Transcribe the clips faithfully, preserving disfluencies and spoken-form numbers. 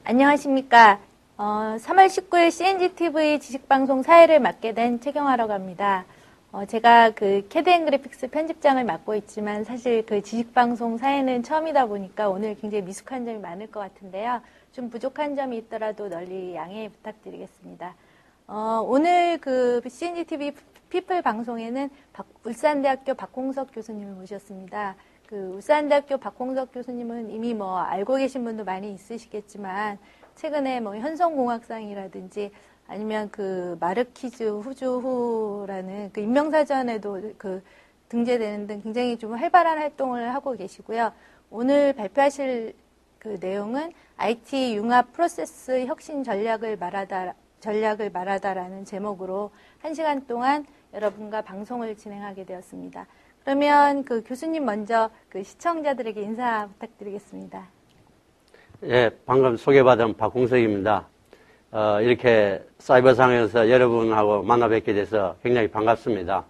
안녕하십니까. 어, 삼월 십구일 씨엔지티비 지식방송 사회를 맡게 된 최경화라고 합니다. 어, 제가 그 캐드앤그래픽스 편집장을 맡고 있지만 사실 그 지식방송 사회는 처음이다 보니까 오늘 굉장히 미숙한 점이 많을 것 같은데요. 좀 부족한 점이 있더라도 널리 양해 부탁드리겠습니다. 어, 오늘 그 씨엔지티비 피플 방송에는 박, 울산대학교 박홍석 교수님을 모셨습니다. 그 울산대학교 박홍석 교수님은 이미 뭐 알고 계신 분도 많이 있으시겠지만 최근에 뭐 현송공학상이라든지 아니면 그 마르키즈 후주후라는 그 인명사전에도 그 등재되는 등 굉장히 좀 활발한 활동을 하고 계시고요. 오늘 발표하실 그 내용은 아이티 융합 프로세스 혁신 전략을 말하다, 전략을 말하다라는 제목으로 한 시간 동안 여러분과 방송을 진행하게 되었습니다. 그러면 그 교수님 먼저 그 시청자들에게 인사 부탁드리겠습니다. 예, 방금 소개받은 박홍석입니다. 어, 이렇게 사이버상에서 여러분하고 만나 뵙게 돼서 굉장히 반갑습니다.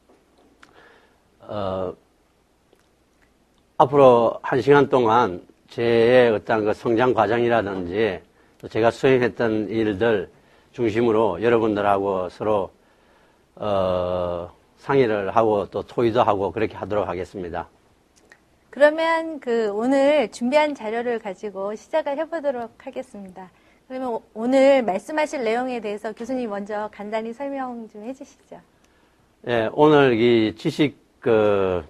어, 앞으로 한 시간 동안 제 어떤 그 성장 과정이라든지 또 제가 수행했던 일들 중심으로 여러분들하고 서로, 어, 상의를 하고 또 토의도 하고 그렇게 하도록 하겠습니다. 그러면 그 오늘 준비한 자료를 가지고 시작을 해보도록 하겠습니다. 그러면 오늘 말씀하실 내용에 대해서 교수님 먼저 간단히 설명 좀 해주시죠. 예, 오늘 이 지식 그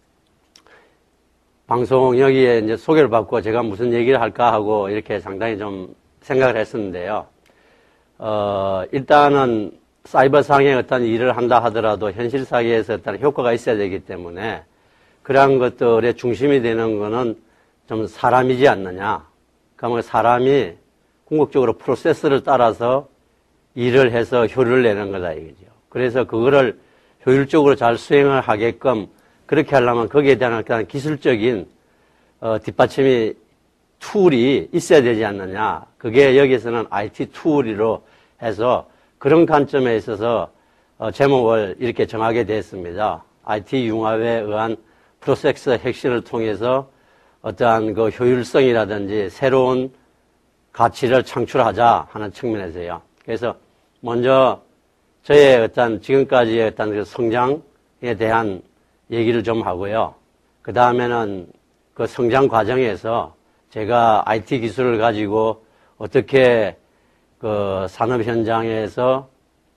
방송 여기에 이제 소개를 받고 제가 무슨 얘기를 할까 하고 이렇게 상당히 좀 생각을 했었는데요. 어, 일단은 사이버상의 어떤 일을 한다 하더라도 현실사회에서 어떤 효과가 있어야 되기 때문에 그러한 것들의 중심이 되는 거는 좀 사람이지 않느냐. 그러면 사람이 궁극적으로 프로세스를 따라서 일을 해서 효율을 내는 거다 이거죠. 그래서 그거를 효율적으로 잘 수행을 하게끔 그렇게 하려면 거기에 대한 어떤 기술적인 어, 뒷받침이 툴이 있어야 되지 않느냐. 그게 여기서는 아이티 툴이로 해서 그런 관점에 있어서 어, 제목을 이렇게 정하게 됐습니다. 아이티 융합에 의한 프로세스 혁신을 통해서 어떠한 그 효율성이라든지 새로운 가치를 창출하자 하는 측면에서요. 그래서 먼저 저의 어떤 지금까지의 어떤 그 성장에 대한 얘기를 좀 하고요. 그 다음에는 그 성장 과정에서 제가 아이티 기술을 가지고 어떻게 그 산업 현장에서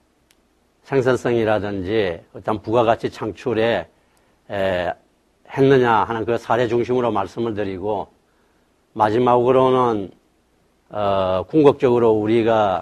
생산성이라든지 어떤 부가가치 창출에 에, 했느냐 하는 그 사례 중심으로 말씀을 드리고 마지막으로는 어, 궁극적으로 우리가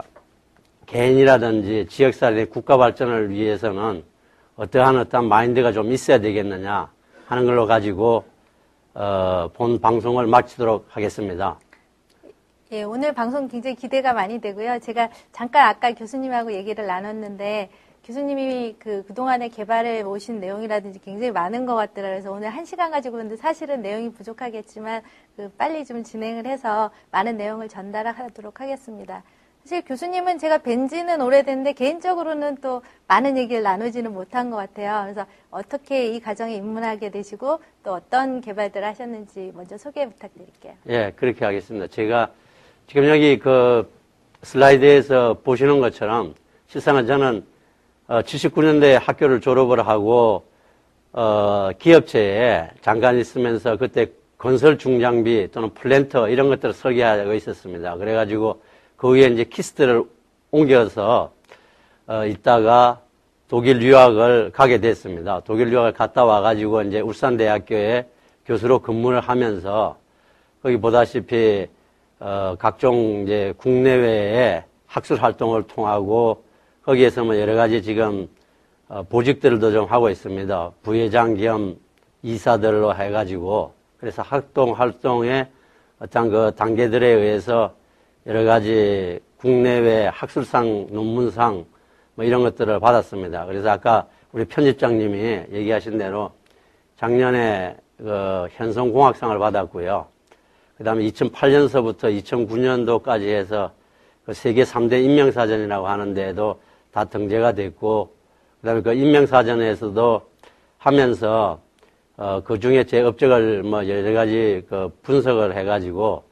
개인이라든지 지역사회 국가 발전을 위해서는 어떠한 어떤 마인드가 좀 있어야 되겠느냐 하는 걸로 가지고 어, 본 방송을 마치도록 하겠습니다. 예, 오늘 방송 굉장히 기대가 많이 되고요. 제가 잠깐 아까 교수님하고 얘기를 나눴는데 교수님이 그, 그동안에 개발해 오신 내용이라든지 굉장히 많은 것 같더라. 그래서 오늘 한 시간 가지고 근데 사실은 내용이 부족하겠지만 그 빨리 좀 진행을 해서 많은 내용을 전달하도록 하겠습니다. 사실 교수님은 제가 뵌 지는 오래됐는데 개인적으로는 또 많은 얘기를 나누지는 못한 것 같아요. 그래서 어떻게 이 과정에 입문하게 되시고 또 어떤 개발들을 하셨는지 먼저 소개 부탁드릴게요. 예, 그렇게 하겠습니다. 제가 지금 여기 그 슬라이드에서 보시는 것처럼 실상은 저는 어, 칠십구 년대에 학교를 졸업을 하고 어, 기업체에 잠깐 있으면서 그때 건설 중장비 또는 플랜터 이런 것들을 설계하고 있었습니다. 그래가지고 그 위에 이제 키스트를 옮겨서 어, 있다가 독일 유학을 가게 됐습니다. 독일 유학을 갔다 와가지고 이제 울산대학교에 교수로 근무를 하면서 거기 보다시피 어, 각종 이제 국내외의 학술 활동을 통하고 거기에서 뭐 여러 가지 지금 어, 보직들도 좀 하고 있습니다. 부회장 겸 이사들로 해가지고 그래서 활동 활동의 어떤 그 단계들에 의해서 여러 가지 국내외 학술상, 논문상 뭐 이런 것들을 받았습니다. 그래서 아까 우리 편집장님이 얘기하신 대로 작년에 그 현송공학상을 받았고요. 그 다음에 이천팔 년서부터 이천구 년도까지 해서 그 세계 삼 대 인명사전이라고 하는데도 다 등재가 됐고, 그 다음에 그 인명사전에서도 하면서, 어, 그 중에 제 업적을 뭐 여러 가지 그 분석을 해가지고,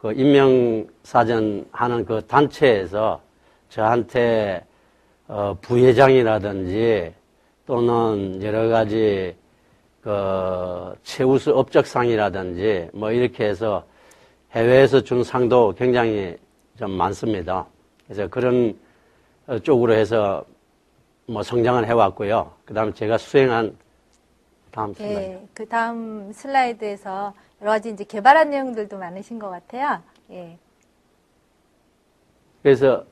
그 임명사전 하는 그 단체에서 저한테 어, 부회장이라든지 또는 여러 가지 그 최우수 업적상이라든지 뭐 이렇게 해서 해외에서 준 상도 굉장히 좀 많습니다. 그래서 그런 쪽으로 해서 뭐 성장을 해왔고요. 그 다음에 제가 수행한 다음 슬라이드. 예, 그 다음 슬라이드에서 여러 가지 이제 개발한 내용들도 많으신 것 같아요. 예. 그래서,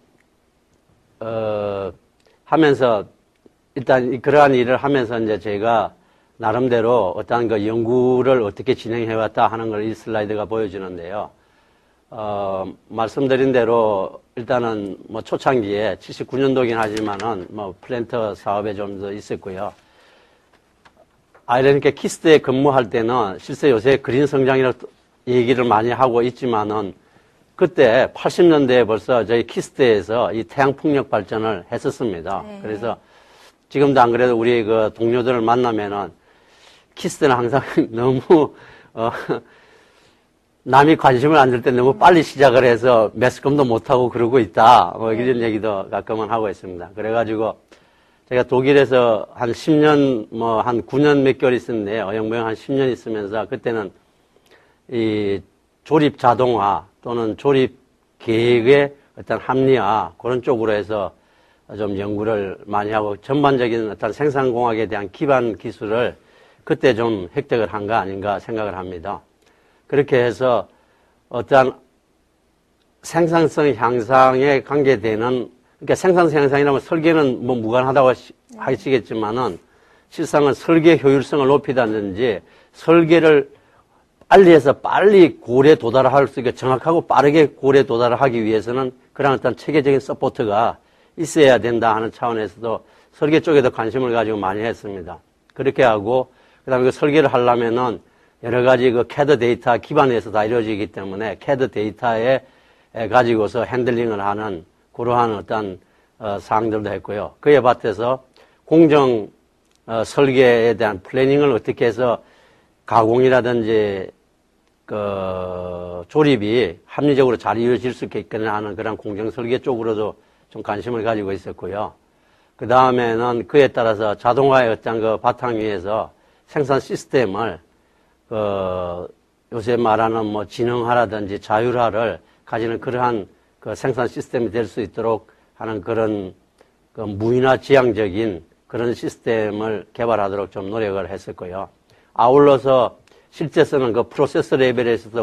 어, 하면서, 일단 그러한 일을 하면서 이제 제가 나름대로 어떠한 그 연구를 어떻게 진행해왔다 하는 걸 이 슬라이드가 보여주는데요. 어, 말씀드린 대로 일단은 뭐 초창기에 칠십구 년도긴 하지만은 뭐 플랜터 사업에 좀 더 있었고요. 아이러니까 키스트에 근무할 때는 실제 요새 그린 성장이라고 얘기를 많이 하고 있지만은 그때 팔십 년대에 벌써 저희 키스트에서 이 태양 풍력 발전을 했었습니다. 네. 그래서 지금도 안 그래도 우리 그 동료들을 만나면은 키스트는 항상 너무 어, 남이 관심을 안 줄 때 너무 빨리 시작을 해서 매스컴도 못하고 그러고 있다. 뭐 이런 얘기도 가끔은 하고 있습니다. 그래가지고 제가 독일에서 한 십 년, 뭐 한 구 년 몇 개월 있었는데요. 어영부영 한 십 년 있으면서 그때는 이 조립 자동화 또는 조립 계획의 어떤 합리화 그런 쪽으로 해서 좀 연구를 많이 하고 전반적인 어떤 생산공학에 대한 기반 기술을 그때 좀 획득을 한 거 아닌가 생각을 합니다. 그렇게 해서 어떠한 생산성 향상에 관계되는, 그러니까 생산성 향상이라면 설계는 뭐 무관하다고 하시겠지만은 실상은 설계 효율성을 높이다든지 설계를 빨리 해서 빨리 골에 도달할 수 있게 정확하고 빠르게 골에 도달을 하기 위해서는 그런 어떤 체계적인 서포트가 있어야 된다 하는 차원에서도 설계 쪽에도 관심을 가지고 많이 했습니다. 그렇게 하고 그 다음에 그 설계를 하려면은 여러 가지 그 캐드 데이터 기반에서 다 이루어지기 때문에 캐드 데이터에 가지고서 핸들링을 하는 그러한 어떤 어, 사항들도 했고요. 그에 밭에서 공정 어, 설계에 대한 플래닝을 어떻게 해서 가공이라든지 그 조립이 합리적으로 잘 이루어질 수 있겠나 하는 그런 공정 설계 쪽으로도 좀 관심을 가지고 있었고요. 그 다음에는 그에 따라서 자동화의 어떤 그 바탕 위에서 생산 시스템을 그 요새 말하는 뭐 지능화라든지 자율화를 가지는 그러한 그 생산 시스템이 될 수 있도록 하는 그런 그 무인화 지향적인 그런 시스템을 개발하도록 좀 노력을 했었고요. 아울러서 실제 쓰는 그 프로세서 레벨에서도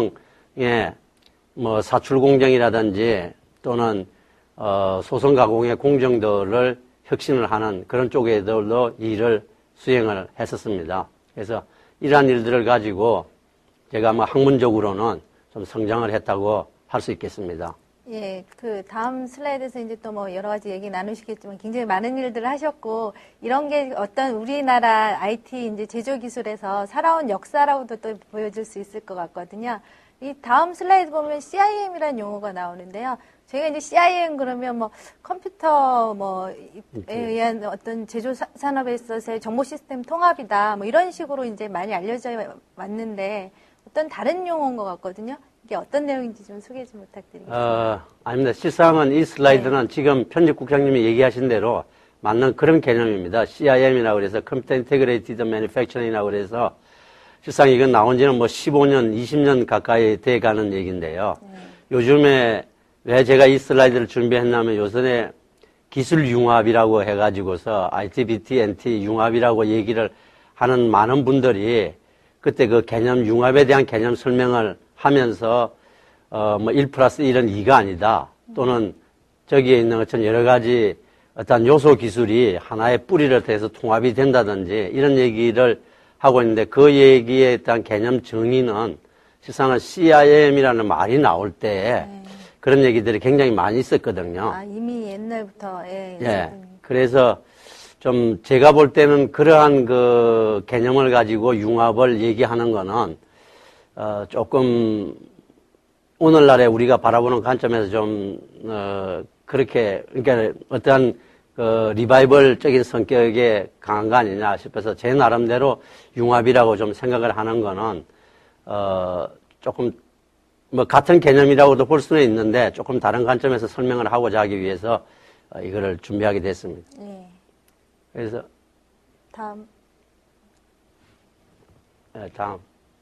공정의 뭐 사출 공정이라든지 또는 어 소성 가공의 공정도를 혁신을 하는 그런 쪽에도 일을 수행을 했었습니다. 그래서 이러한 일들을 가지고 제가 뭐 학문적으로는 좀 성장을 했다고 할 수 있겠습니다. 예, 그 다음 슬라이드에서 이제 또 뭐 여러 가지 얘기 나누시겠지만 굉장히 많은 일들을 하셨고 이런 게 어떤 우리나라 아이티 이제 제조 기술에서 살아온 역사라고도 또 보여줄 수 있을 것 같거든요. 이 다음 슬라이드 보면 씨아이엠이라는 용어가 나오는데요. 저희가 이제 씨아이엠 그러면 뭐 컴퓨터 뭐에 의한 어떤 제조 산업에 있어서의 정보 시스템 통합이다 뭐 이런 식으로 이제 많이 알려져 왔는데 어떤 다른 용어인 것 같거든요. 이게 어떤 내용인지 좀 소개 좀 부탁드리겠습니다. 어, 아닙니다. 실상은 이 슬라이드는 네. 지금 편집국장님이 얘기하신 대로 맞는 그런 개념입니다. 씨아이엠이라고 그래서 컴퓨터 인테그레이티드 매니팩처링이라고 그래서 실상 이건 나온 지는 뭐 십오 년, 이십 년 가까이 돼 가는 얘기인데요. 네. 요즘에 왜 제가 이 슬라이드를 준비했냐면 요즘에 기술 융합이라고 해가지고서 아이티비티, 엔티 융합이라고 얘기를 하는 많은 분들이 그때 그 개념 융합에 대한 개념 설명을 하면서 어 뭐 일 플러스 일은 이가 아니다. 또는 저기에 있는 것처럼 여러 가지 어떤 요소 기술이 하나의 뿌리를 대해서 통합이 된다든지 이런 얘기를 하고 있는데 그 얘기에 대한 개념 정의는 실상은 씨아이엠이라는 말이 나올 때 네. 그런 얘기들이 굉장히 많이 있었거든요. 아, 이미 옛날부터 예. 예. 그래서 좀 제가 볼 때는 그러한 그 개념을 가지고 융합을 얘기하는 거는 어, 조금, 오늘날에 우리가 바라보는 관점에서 좀, 어, 그렇게, 그러니까 어떠한, 그, 리바이벌적인 성격에 강한 거 아니냐 싶어서 제 나름대로 융합이라고 좀 생각을 하는 거는, 어, 조금 뭐 같은 개념이라고도 볼 수는 있는데 조금 다른 관점에서 설명을 하고자 하기 위해서 어, 이거를 준비하게 됐습니다. 네. 그래서 다음. 네, 다음.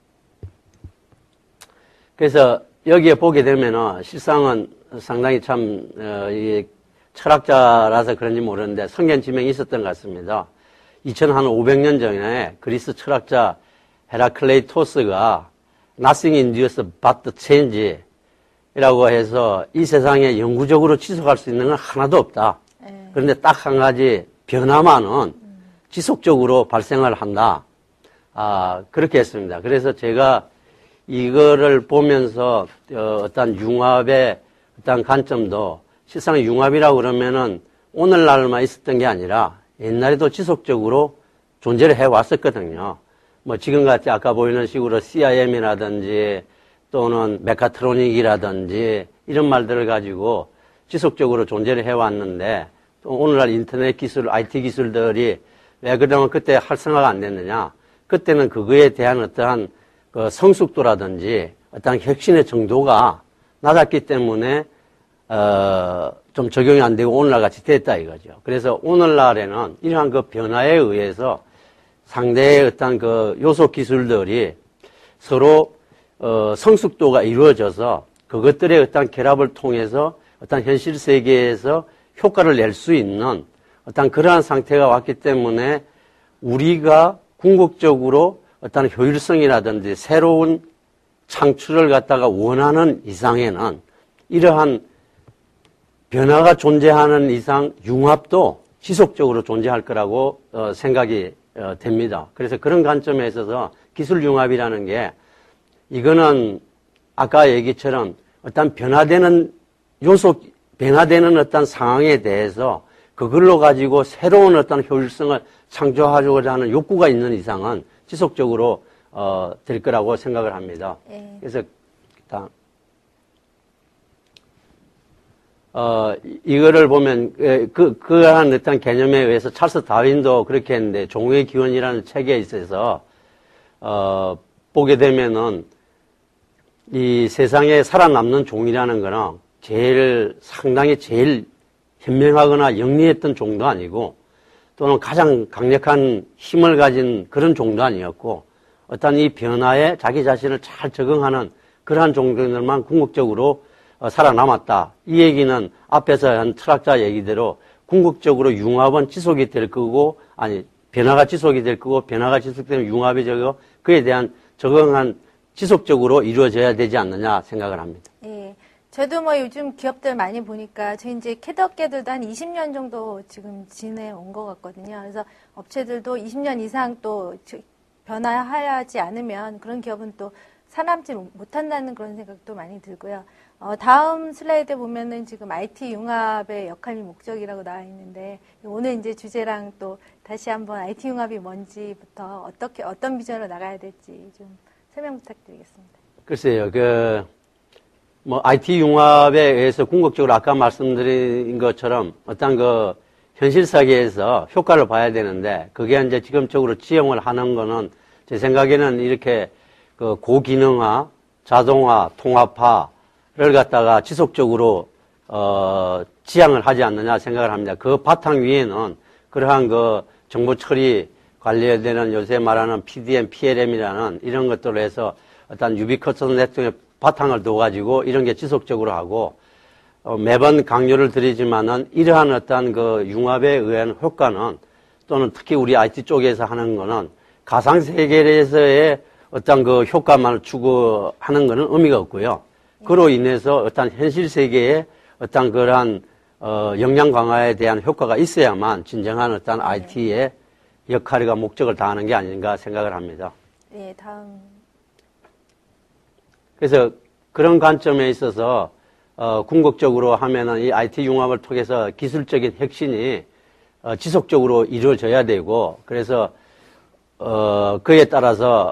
그래서 여기에 보게 되면은 실상은 상당히 참 어, 이 철학자라서 그런지 모르는데 성견 지명이 있었던 것 같습니다. 이천오백 년 전에 그리스 철학자 헤라클레이토스가 Nothing induces but the change 이라고 해서 이 세상에 영구적으로 지속할 수 있는 건 하나도 없다. 네. 그런데 딱 한 가지 변화만은 음. 지속적으로 발생을 한다. 아, 그렇게 했습니다. 그래서 제가 이거를 보면서 어, 어떤 융합의 어떤 관점도 실상 융합이라고 그러면은 오늘날만 있었던 게 아니라 옛날에도 지속적으로 존재를 해왔었거든요. 뭐 지금같이 아까 보이는 식으로 씨아이엠이라든지 또는 메카트로닉이라든지 이런 말들을 가지고 지속적으로 존재를 해왔는데 또 오늘날 인터넷 기술, 아이티 기술들이 왜 그러면 그때 활성화가 안 됐느냐. 그때는 그거에 대한 어떠한 그 성숙도라든지 어떤 혁신의 정도가 낮았기 때문에 어, 좀 적용이 안 되고 오늘날 같이 됐다 이거죠. 그래서 오늘날에는 이러한 그 변화에 의해서 상대의 어떤 그 요소 기술들이 서로 어, 성숙도가 이루어져서 그것들의 어떤 결합을 통해서 어떤 현실 세계에서 효과를 낼 수 있는 어떤 그러한 상태가 왔기 때문에 우리가 궁극적으로 어떤 효율성이라든지 새로운 창출을 갖다가 원하는 이상에는 이러한 변화가 존재하는 이상 융합도 지속적으로 존재할 거라고 어, 생각이 어, 됩니다. 그래서 그런 관점에 있어서 기술 융합이라는 게 이거는 아까 얘기처럼 어떤 변화되는 요소, 변화되는 어떤 상황에 대해서 그걸로 가지고 새로운 어떤 효율성을 창조하려고 하는 욕구가 있는 이상은 지속적으로 어, 될 거라고 생각을 합니다. 네. 그래서 다음. 어, 이거를 보면, 그, 그러한 어떤 개념에 의해서 찰스 다윈도 그렇게 했는데, 종의 기원이라는 책에 있어서, 어, 보게 되면은, 이 세상에 살아남는 종이라는 거는 제일, 상당히 제일 현명하거나 영리했던 종도 아니고, 또는 가장 강력한 힘을 가진 그런 종도 아니었고, 어떤 이 변화에 자기 자신을 잘 적응하는 그러한 종들만 궁극적으로 어, 살아남았다. 이 얘기는 앞에서 한 철학자 얘기대로 궁극적으로 융합은 지속이 될 거고, 아니, 변화가 지속이 될 거고, 변화가 지속되면 융합이 되고, 그에 대한 적응한 지속적으로 이루어져야 되지 않느냐 생각을 합니다. 예. 저도 뭐 요즘 기업들 많이 보니까, 저 이제 캐드업계들도 한 이십 년 정도 지금 지내온 것 같거든요. 그래서 업체들도 이십 년 이상 또 변화하지 않으면 그런 기업은 또 살아남지 못한다는 그런 생각도 많이 들고요. 어, 다음 슬라이드 보면은 지금 아이티 융합의 역할 및 목적이라고 나와 있는데, 오늘 이제 주제랑 또 다시 한번 아이티 융합이 뭔지부터 어떻게, 어떤 비전으로 나가야 될지 좀 설명 부탁드리겠습니다. 글쎄요, 그, 뭐, 아이티 융합에 의해서 궁극적으로 아까 말씀드린 것처럼 어떤 그 현실 세계에서 효과를 봐야 되는데, 그게 이제 지금적으로 지형을 하는 거는 제 생각에는 이렇게 그 고기능화, 자동화, 통합화, 를 갖다가 지속적으로 어 지향을 하지 않느냐 생각을 합니다. 그 바탕 위에는 그러한 그 정보 처리 관리되는 요새 말하는 피디엠, 피엘엠이라는 이런 것들로 해서 어떤 유비쿼터스 네트워크의 바탕을 둬가지고 이런 게 지속적으로 하고 어 매번 강조를 드리지만은 이러한 어떤 그 융합에 의한 효과는 또는 특히 우리 아이티 쪽에서 하는 거는 가상 세계에서의 어떤 그 효과만을 추구하는 거는 의미가 없고요. 그로 인해서 어떤 현실 세계에 어떤 그러한 어, 역량 강화에 대한 효과가 있어야만 진정한 어떤 네. 아이티의 역할과 목적을 다하는 게 아닌가 생각을 합니다. 네, 다음. 그래서 그런 관점에 있어서 어, 궁극적으로 하면은 이 아이티 융합을 통해서 기술적인 혁신이 어, 지속적으로 이루어져야 되고, 그래서 어, 그에 따라서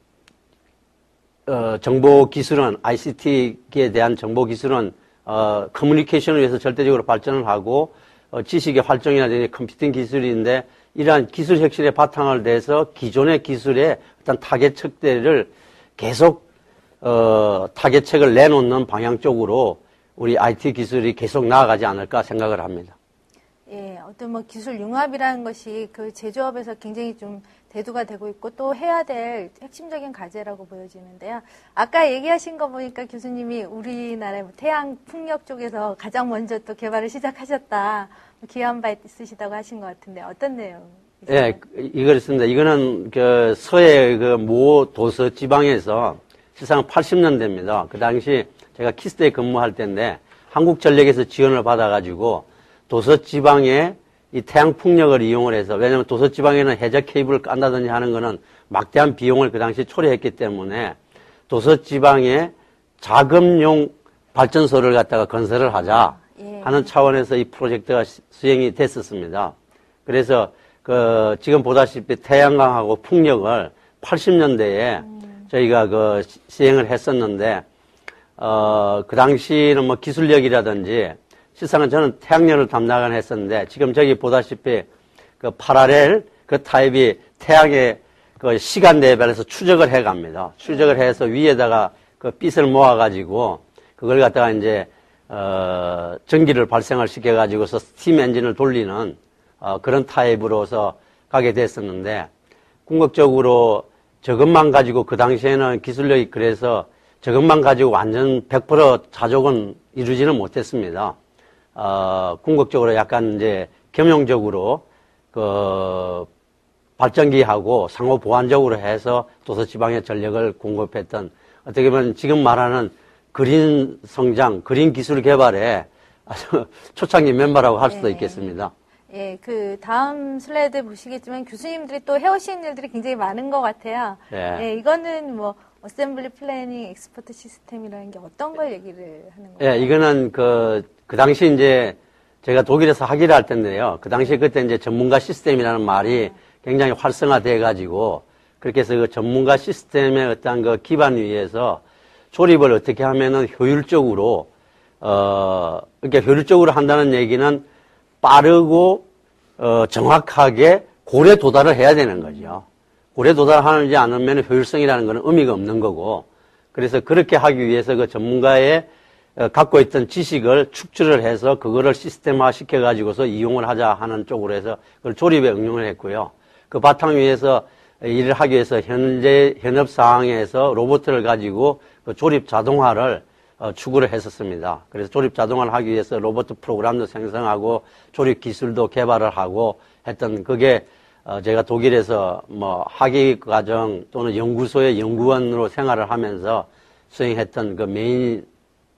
어, 정보 기술은, 아이씨티에 대한 정보 기술은, 어, 커뮤니케이션을 위해서 절대적으로 발전을 하고, 어, 지식의 활동이라든지 컴퓨팅 기술인데, 이러한 기술 혁신의 바탕을 대서 기존의 기술의 어떤 타겟 척대를 계속, 어, 타겟책을 내놓는 방향 쪽으로 우리 아이티 기술이 계속 나아가지 않을까 생각을 합니다. 예, 어떤 뭐 기술 융합이라는 것이 그 제조업에서 굉장히 좀 대두가 되고 있고 또 해야 될 핵심적인 과제라고 보여지는데요. 아까 얘기하신 거 보니까 교수님이 우리나라의 뭐 태양 풍력 쪽에서 가장 먼저 또 개발을 시작하셨다. 기여한 바 있으시다고 하신 것 같은데 어떤 내용? 예, 이걸 씁니다. 이거는 그 서해 그 모 도서 지방에서 실상 팔십 년대입니다. 그 당시 제가 키스대에 근무할 때인데 한국전력에서 지원을 받아가지고 도서 지방에 이 태양 풍력을 이용을 해서, 왜냐하면 도서 지방에는 해저 케이블을 깐다든지 하는 거는 막대한 비용을 그 당시 초래했기 때문에 도서 지방에 자금용 발전소를 갖다가 건설을 하자 하는 차원에서 이 프로젝트가 수행이 됐었습니다. 그래서 그 지금 보다시피 태양광하고 풍력을 팔십 년대에 음. 저희가 그 시행을 했었는데 어 그 당시는 뭐 기술력이라든지 실상은 저는 태양열을 담당을 했었는데 지금 저기 보다시피 그 파라렐 그 타입이 태양의 그 시간 대별에서 추적을 해 갑니다. 추적을 해서 위에다가 그 빛을 모아 가지고 그걸 갖다가 이제 어 전기를 발생을 시켜 가지고서 스팀 엔진을 돌리는 어 그런 타입으로서 가게 됐었는데 궁극적으로 저것만 가지고 그 당시에는 기술력이 그래서 저것만 가지고 완전 백 퍼센트 자족은 이루지는 못했습니다. 어, 궁극적으로 약간 이제 겸용적으로 그 발전기하고 상호 보완적으로 해서 도서지방에 전력을 공급했던 어떻게 보면 지금 말하는 그린 성장, 그린 기술 개발에 아주 초창기 멤버라고 할 수도 네. 있겠습니다. 예, 그 다음 슬라이드 보시겠지만 교수님들이 또 해오신 일들이 굉장히 많은 것 같아요. 네. 예, 이거는 뭐 어셈블리 플래닝 엑스포트 시스템이라는 게 어떤 걸 얘기를 하는 거예요? 예, 이거는 그, 그 당시 이제 제가 독일에서 학위를 할 텐데요. 그 당시 그때 이제 전문가 시스템이라는 말이 굉장히 활성화돼 가지고 그렇게 해서 그 전문가 시스템의 어떤 그 기반 위에서 조립을 어떻게 하면은 효율적으로 어, 그러니까 효율적으로 한다는 얘기는 빠르고 어, 정확하게 고래 도달을 해야 되는 거죠. 고래 도달하지 않으면 효율성이라는 것은 의미가 없는 거고, 그래서 그렇게 하기 위해서 그 전문가의 어, 갖고 있던 지식을 축출을 해서 그거를 시스템화 시켜가지고서 이용을 하자 하는 쪽으로 해서 그걸 조립에 응용을 했고요. 그 바탕 위에서 일을 하기 위해서 현재 현업 상황에서 로봇을 가지고 그 조립 자동화를 어, 추구를 했었습니다. 그래서 조립 자동화를 하기 위해서 로봇 프로그램도 생성하고 조립 기술도 개발을 하고 했던 그게 어, 제가 독일에서 뭐 학위 과정 또는 연구소의 연구원으로 생활을 하면서 수행했던 그 메인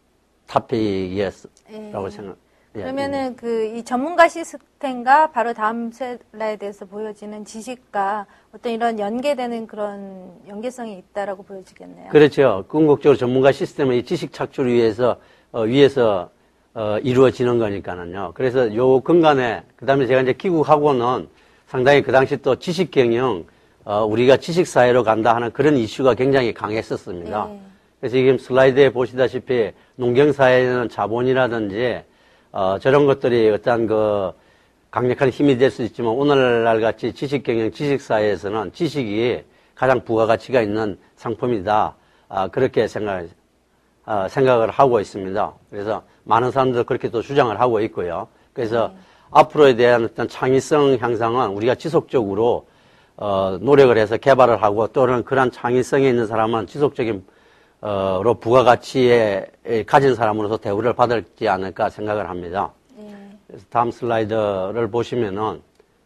토픽이었라고 예. 생각. 예. 그러면은 그 이 전문가 시스템과 바로 다음 슬라이드에서 보여지는 지식과 어떤 이런 연계되는 그런 연계성이 있다라고 보여지겠네요. 그렇죠. 궁극적으로 전문가 시스템은 이 지식 착출을 위해서 어, 위해서 어, 이루어지는 거니까는요. 그래서 요 근간에 그다음에 제가 이제 귀국하고는 상당히 그 당시 또 지식 경영, 어, 우리가 지식 사회로 간다 하는 그런 이슈가 굉장히 강했었습니다. 네. 그래서 지금 슬라이드에 보시다시피 농경 사회에는 자본이라든지 어, 저런 것들이 어떤 그 강력한 힘이 될 수 있지만 오늘날 같이 지식 경영, 지식 사회에서는 지식이 가장 부가가치가 있는 상품이다. 아, 그렇게 생각, 아, 생각을 하고 있습니다. 그래서 많은 사람들 그렇게 또 주장을 하고 있고요. 그래서 네. 앞으로에 대한 어떤 창의성 향상은 우리가 지속적으로 어, 노력을 해서 개발을 하고 또는 그런 창의성에 있는 사람은 지속적인 어, 로 부가가치에 가진 사람으로서 대우를 받을지 않을까 생각을 합니다. 네. 그래서 다음 슬라이드를 보시면은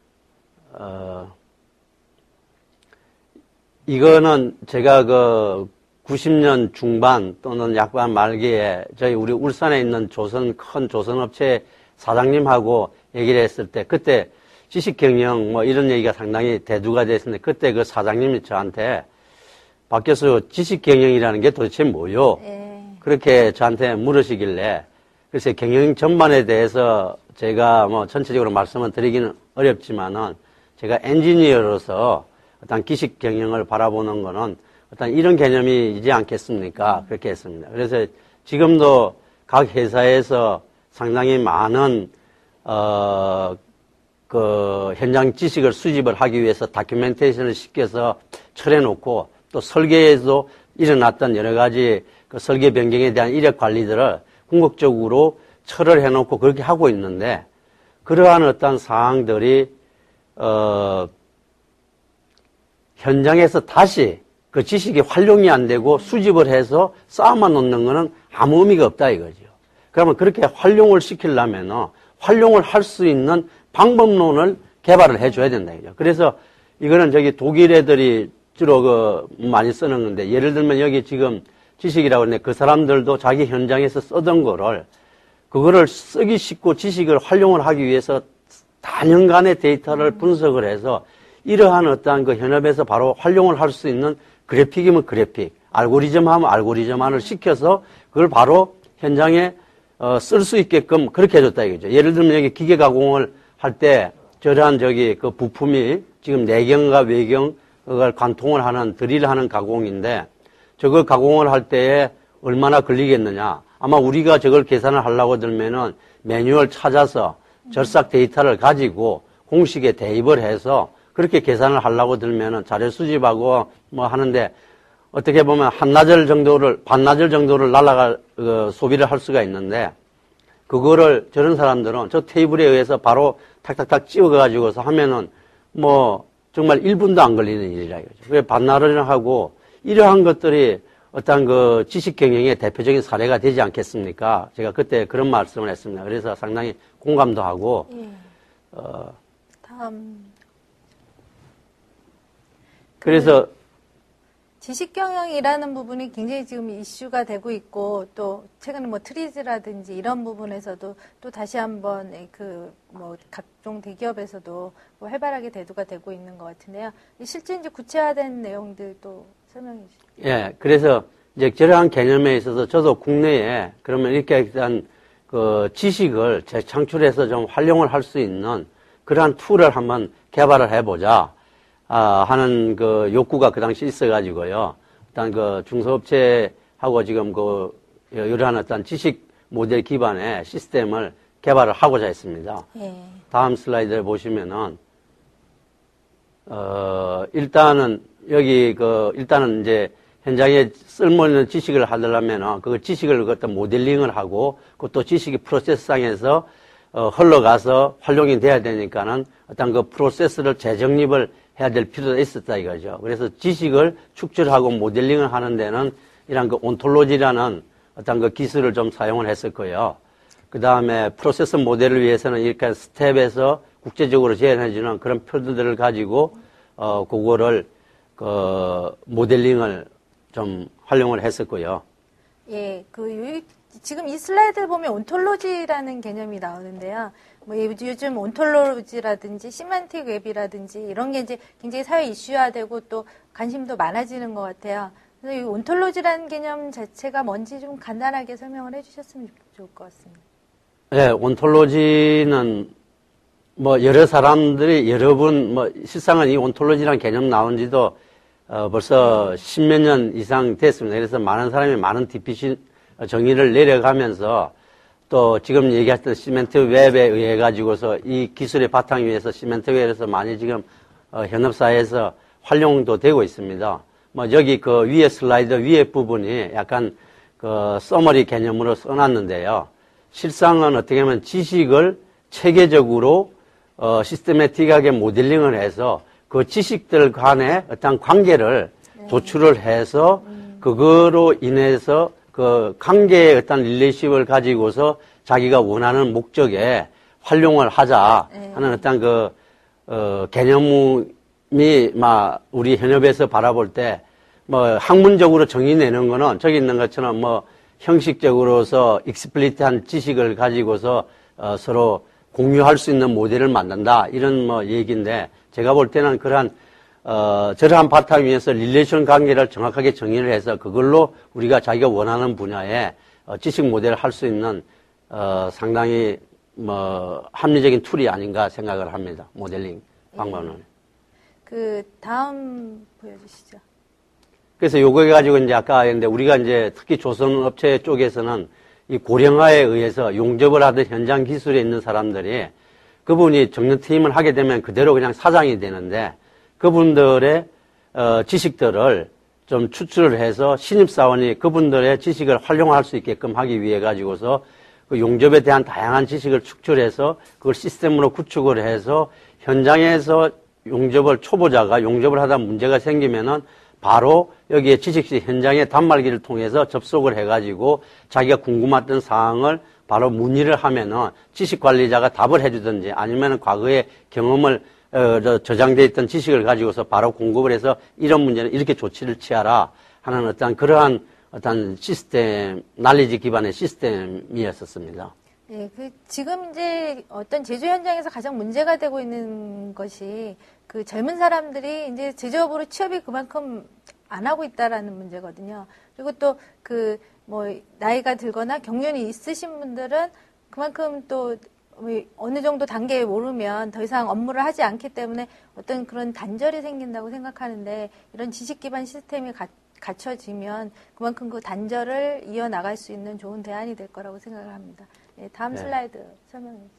어, 이거는 제가 그 구십 년 중반 또는 약간 말기에 저희 우리 울산에 있는 조선 큰 조선업체 사장님하고 얘기를 했을 때 그때 지식경영 뭐 이런 얘기가 상당히 대두가 됐었는데 그때 그 사장님이 저한테 박 교수 지식경영이라는 게 도대체 뭐요? 네. 그렇게 저한테 물으시길래 글쎄 경영 전반에 대해서 제가 뭐 전체적으로 말씀을 드리기는 어렵지만은 제가 엔지니어로서 어떤 기식경영을 바라보는 거는 어떤 이런 개념이지 않겠습니까? 음. 그렇게 했습니다. 그래서 지금도 각 회사에서 상당히 많은 어, 그 현장 지식을 수집을 하기 위해서 다큐멘테이션을 시켜서 철해놓고 또 설계에도 일어났던 여러 가지 그 설계 변경에 대한 이력 관리들을 궁극적으로 철을 해놓고 그렇게 하고 있는데, 그러한 어떤 사항들이 어, 현장에서 다시 그 지식이 활용이 안 되고 수집을 해서 쌓아만 놓는 거는 아무 의미가 없다 이거죠. 그러면 그렇게 활용을 시키려면 활용을 할 수 있는 방법론을 개발을 해줘야 된다 이거죠. 그래서 이거는 저기 독일 애들이 주로 그 많이 쓰는 건데, 예를 들면 여기 지금 지식이라고 하는데 그 사람들도 자기 현장에서 쓰던 거를 그거를 쓰기 쉽고 지식을 활용을 하기 위해서 단연간의 데이터를 분석을 해서 이러한 어떠한 그 현업에서 바로 활용을 할 수 있는 그래픽이면 그래픽, 알고리즘 하면 알고리즘화를 시켜서 그걸 바로 현장에 어, 쓸 수 있게끔 그렇게 해줬다 이거죠. 예를 들면 여기 기계 가공을 할 때 저러한 저기 그 부품이 지금 내경과 외경 그걸 관통을 하는 드릴을 하는 가공인데, 저걸 가공을 할 때에 얼마나 걸리겠느냐. 아마 우리가 저걸 계산을 하려고 들면은 매뉴얼 찾아서 절삭 데이터를 가지고 공식에 대입을 해서 그렇게 계산을 하려고 들면은 자료 수집하고 뭐 하는데, 어떻게 보면 한나절 정도를, 반나절 정도를 날아갈, 어, 소비를 할 수가 있는데, 그거를 저런 사람들은 저 테이블에 의해서 바로 탁탁탁 찍어가지고서 하면은 뭐 정말 일 분도 안 걸리는 일이라 이거죠. 그래서 반나절을 하고 이러한 것들이 어떤 그 지식 경영의 대표적인 사례가 되지 않겠습니까? 제가 그때 그런 말씀을 했습니다. 그래서 상당히 공감도 하고, 예. 어. 다음. 그래서 지식 경영이라는 부분이 굉장히 지금 이슈가 되고 있고, 또 최근에 뭐 트리즈라든지 이런 부분에서도 또 다시 한번 그 뭐 각종 대기업에서도 뭐 활발하게 대두가 되고 있는 것 같은데요. 실제 이제 구체화된 내용들도 설명해 주시죠. 예, 그래서 이제 저러한 개념에 있어서 저도 국내에 그러면 이렇게 일단 그 지식을 재창출해서 좀 활용을 할 수 있는 그러한 툴을 한번 개발을 해보자. 아, 하는 그 욕구가 그 당시 있어가지고요. 일단 그 중소업체하고 지금 그 이러한 어떤 지식 모델 기반의 시스템을 개발을 하고자 했습니다. 예. 다음 슬라이드를 보시면은, 어, 일단은 여기 그, 일단은 이제 현장에 쓸모있는 지식을 하려면은 그 지식을 어떤 모델링을 하고 그것도 지식이 프로세스상에서 어, 흘러가서 활용이 돼야 되니까는 어떤 그 프로세스를 재정립을 해야 될 필요가 있었다 이거죠. 그래서 지식을 축출하고 모델링을 하는 데는 이런 그 온톨로지라는 어떤 그 기술을 좀 사용을 했었고요. 그 다음에 프로세스 모델을 위해서는 이렇게 스텝에서 국제적으로 제안해주는 그런 표들을 가지고, 어, 그거를, 그, 모델링을 좀 활용을 했었고요. 예, 그, 지금 이 슬라이드를 보면 온톨로지라는 개념이 나오는데요. 뭐 요즘 온톨로지라든지 시멘틱 웹이라든지 이런 게 이제 굉장히 사회 이슈화되고 또 관심도 많아지는 것 같아요. 그래서 이 온톨로지라는 개념 자체가 뭔지 좀 간단하게 설명을 해주셨으면 좋을 것 같습니다. 네, 온톨로지는 뭐 여러 사람들이 여러 분 뭐 실상은 이 온톨로지라는 개념 나온 지도 어 벌써 십몇 년 이상 됐습니다. 그래서 많은 사람이 많은 디피신 정의를 내려가면서 또 지금 얘기했던 시멘트 웹에 의해 가지고서 이 기술의 바탕 위에서 시멘트 웹에서 많이 지금 어 현업사회에서 활용도 되고 있습니다. 뭐 여기 그 위에 슬라이드 위에 부분이 약간 그 서머리 개념으로 써놨는데요. 실상은 어떻게 하면 지식을 체계적으로 어 시스테매틱하게 모델링을 해서 그 지식들 간의 어떤 관계를 네. 도출을 해서 음. 그거로 인해서 그 관계의 어떤 릴레이십을 가지고서 자기가 원하는 목적에 활용을 하자 하는 네. 어떤 그 어 개념이 막 우리 현업에서 바라볼 때 뭐 학문적으로 정의 내는 거는 저기 있는 것처럼 뭐 형식적으로서 익스플리트한 지식을 가지고서 어, 서로 공유할 수 있는 모델을 만든다 이런 뭐 얘기인데 제가 볼 때는 그러한 어, 저러한 바탕 위에서 릴레이션 관계를 정확하게 정의를 해서 그걸로 우리가 자기가 원하는 분야에 어, 지식 모델을 할 수 있는 어, 상당히 뭐 합리적인 툴이 아닌가 생각을 합니다. 모델링 방법은. 그 다음 보여주시죠. 그래서 요거 가지고 이제 아까 했는데 우리가 이제 특히 조선업체 쪽에서는 이 고령화에 의해서 용접을 하던 현장 기술에 있는 사람들이 그분이 정년 퇴임을 하게 되면 그대로 그냥 사장이 되는데 그분들의 어, 지식들을 좀 추출을 해서 신입사원이 그분들의 지식을 활용할 수 있게끔 하기 위해 가지고서 그 용접에 대한 다양한 지식을 축출해서 그걸 시스템으로 구축을 해서 현장에서 용접을 초보자가 용접을 하다 문제가 생기면은 바로 여기에 지식실 현장의 단말기를 통해서 접속을 해가지고 자기가 궁금했던 사항을 바로 문의를 하면은 지식관리자가 답을 해주든지 아니면은 과거의 경험을 어, 저장되어 있던 지식을 가지고서 바로 공급을 해서 이런 문제는 이렇게 조치를 취하라 하는 어떤 그러한 어떤 시스템, 난리지 기반의 시스템이었었습니다. 네, 그 지금 이제 어떤 제조 현장에서 가장 문제가 되고 있는 것이 그 젊은 사람들이 이제 제조업으로 취업이 그만큼 안 하고 있다라는 문제거든요. 그리고 또 그 뭐 나이가 들거나 경륜이 있으신 분들은 그만큼 또 어느 정도 단계에 오르면 더 이상 업무를 하지 않기 때문에 어떤 그런 단절이 생긴다고 생각하는데 이런 지식 기반 시스템이 가, 갖춰지면 그만큼 그 단절을 이어나갈 수 있는 좋은 대안이 될 거라고 생각을 합니다. 네, 다음 네. 슬라이드 설명해 주세요.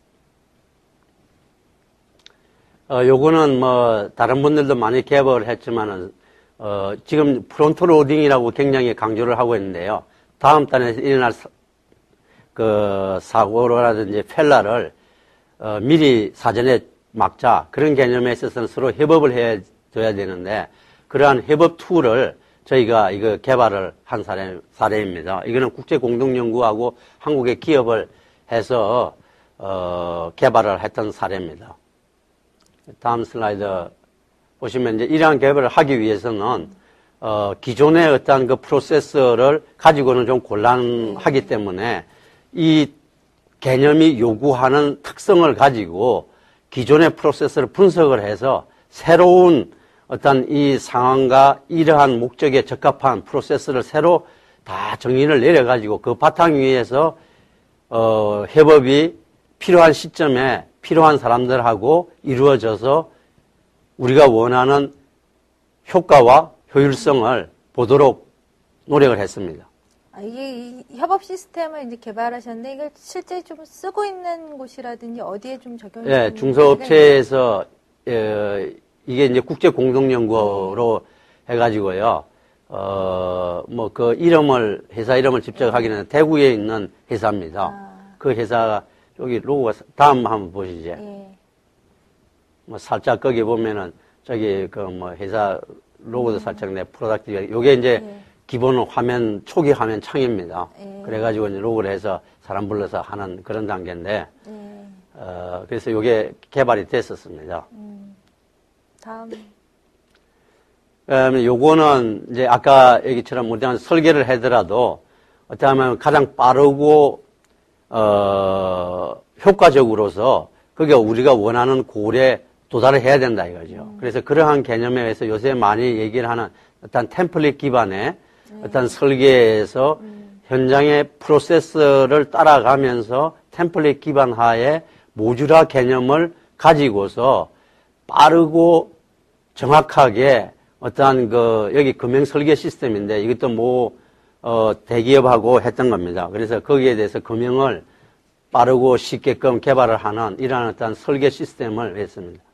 어, 요거는 뭐 다른 분들도 많이 개발을 했지만은 어, 지금 프론트 로딩이라고 굉장히 강조를 하고 있는데요. 다음 달에 일어날 사, 그 사고라든지 펠라를 어, 미리 사전에 막자 그런 개념에 있어서는 서로 협업을 해줘야 되는데 그러한 협업 툴을 저희가 이거 개발을 한 사례, 사례입니다. 이거는 국제 공동 연구하고 한국의 기업을 해서 어, 개발을 했던 사례입니다. 다음 슬라이드 보시면 이제 이러한 개발을 하기 위해서는 어, 기존의 어떤 그 프로세서를 가지고는 좀 곤란하기 때문에 이 개념이 요구하는 특성을 가지고 기존의 프로세서를 분석을 해서 새로운 어떤 이 상황과 이러한 목적에 적합한 프로세서를 새로 다 정의를 내려가지고 그 바탕 위에서 어, 협업이 필요한 시점에 필요한 사람들하고 이루어져서 우리가 원하는 효과와 효율성을 보도록 노력을 했습니다. 아, 이게 이 협업 시스템을 이제 개발하셨는데 이걸 실제 좀 쓰고 있는 곳이라든지 어디에 좀 적용이 되는 예, 중소업체에서 예, 이게 이제 국제 공동 연구로 네. 해가지고요. 어, 뭐 그 이름을 회사 이름을 직접 하기는 대구에 있는 회사입니다. 아. 그 회사가 여기 로고가 다음 한번 보시죠. 예. 뭐 살짝 거기 보면은 저기 그 뭐 회사 로고도 음. 살짝 내 프로덕트 요게 이제 예. 기본 화면 초기 화면 창입니다. 예. 그래가지고 이제 로고를 해서 사람 불러서 하는 그런 단계인데 예. 어 그래서 요게 개발이 됐었습니다. 음. 다음. 그다음에 요거는 이제 아까 얘기처럼 우리가 설계를 하더라도 어떻게 하면 가장 빠르고 어 효과적으로서 그게 우리가 원하는 골에 도달을 해야 된다 이거죠. 음. 그래서 그러한 개념에 의해서 요새 많이 얘기를 하는 어떤 템플릿 기반의 음. 어떤 설계에서 음. 현장의 프로세스를 따라가면서 템플릿 기반 하에 모듈화 개념을 가지고서 빠르고 정확하게 어떠한 그 여기 금형 설계 시스템인데 이것도 뭐 어 대기업하고 했던 겁니다. 그래서 거기에 대해서 금형을 빠르고 쉽게끔 개발을 하는 이러한 어떤 설계 시스템을 했습니다.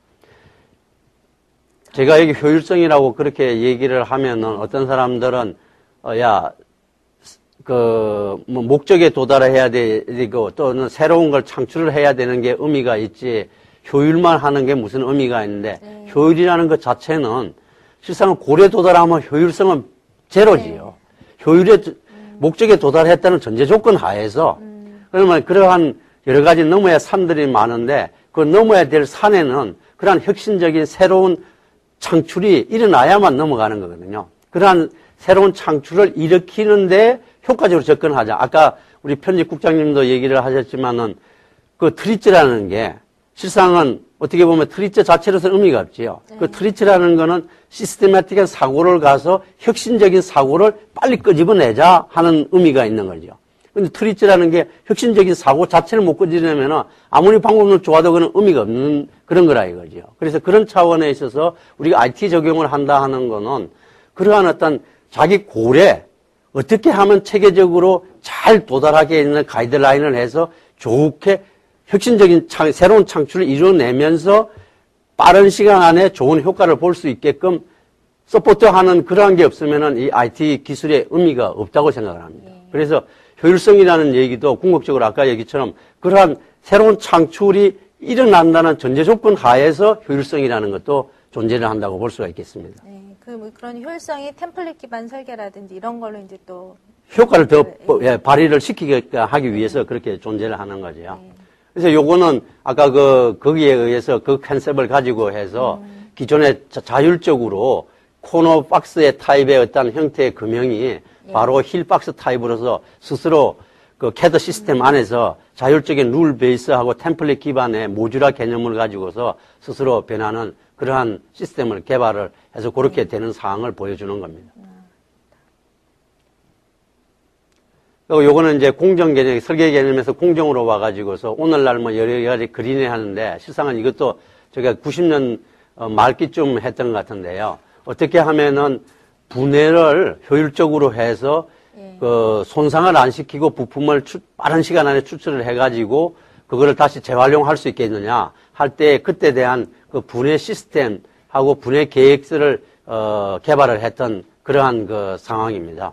제가 여기 효율성이라고 그렇게 얘기를 하면은 어떤 사람들은 어, 야, 그, 뭐, 목적에 도달해야 되고 또는 새로운 걸 창출을 해야 되는 게 의미가 있지 효율만 하는 게 무슨 의미가 있는데 네. 효율이라는 것 자체는 실상은 골에 도달하면 효율성은 제로지요. 네. 효율의 음. 목적에 도달했다는 전제 조건 하에서 음. 그러면 그러한 여러 가지 넘어야 산들이 많은데 그 넘어야 될 산에는 그러한 혁신적인 새로운 창출이 일어나야만 넘어가는 거거든요. 그러한 새로운 창출을 일으키는데 효과적으로 접근하자. 아까 우리 편집국장님도 얘기를 하셨지만은 그 트리츠라는 게 실상은 어떻게 보면 트리츠 자체로서는 의미가 없지요. 네. 그 트리츠라는 거는 시스테마틱한 사고를 가서 혁신적인 사고를 빨리 끄집어내자 하는 의미가 있는 거죠. 근데 트리츠라는 게 혁신적인 사고 자체를 못 끄집어내면 아무리 방법은 좋아도 그는 의미가 없는 그런 거라 이거죠. 그래서 그런 차원에 있어서 우리가 아이티 적용을 한다 하는 거는 그러한 어떤 자기 골에 어떻게 하면 체계적으로 잘 도달하게 있는 가이드라인을 해서 좋게 혁신적인 창, 새로운 창출을 이뤄내면서 빠른 시간 안에 좋은 효과를 볼 수 있게끔 서포트하는 그러한 게 없으면은 이 아이티 기술의 의미가 없다고 생각을 합니다. 예. 그래서 효율성이라는 얘기도 궁극적으로 아까 얘기처럼 그러한 새로운 창출이 일어난다는 전제 조건 하에서 효율성이라는 것도 존재를 한다고 볼 수가 있겠습니다. 네, 그 뭐 그런 효율성이 템플릿 기반 설계라든지 이런 걸로 이제 또 효과를 더 예. 예, 발휘를 시키게 하기 위해서 그렇게 존재를 하는 거죠. 예. 그래서 요거는 아까 그 거기에 의해서 그 컨셉을 가지고 해서 음. 기존에 자, 자율적으로 코너 박스의 타입의 어떤 형태의 금형이 예. 바로 힐 박스 타입으로서 스스로 그 캐드 시스템 안에서 자율적인 룰 베이스하고 템플릿 기반의 모듈화 개념을 가지고서 스스로 변하는 그러한 시스템을 개발을 해서 그렇게 되는 상황을 보여주는 겁니다. 그리고 요거는 이제 공정 개념, 설계 개념에서 공정으로 와가지고서 오늘날 뭐 여러 가지 그린에 하는데 실상은 이것도 제가 구십 년 말기쯤 했던 것 같은데요. 어떻게 하면은 분해를 효율적으로 해서 예. 그 손상을 안 시키고 부품을 추, 빠른 시간 안에 추출을 해가지고 그거를 다시 재활용할 수 있겠느냐 할 때 그때 대한 그 분해 시스템하고 분해 계획서를 어, 개발을 했던 그러한 그 상황입니다.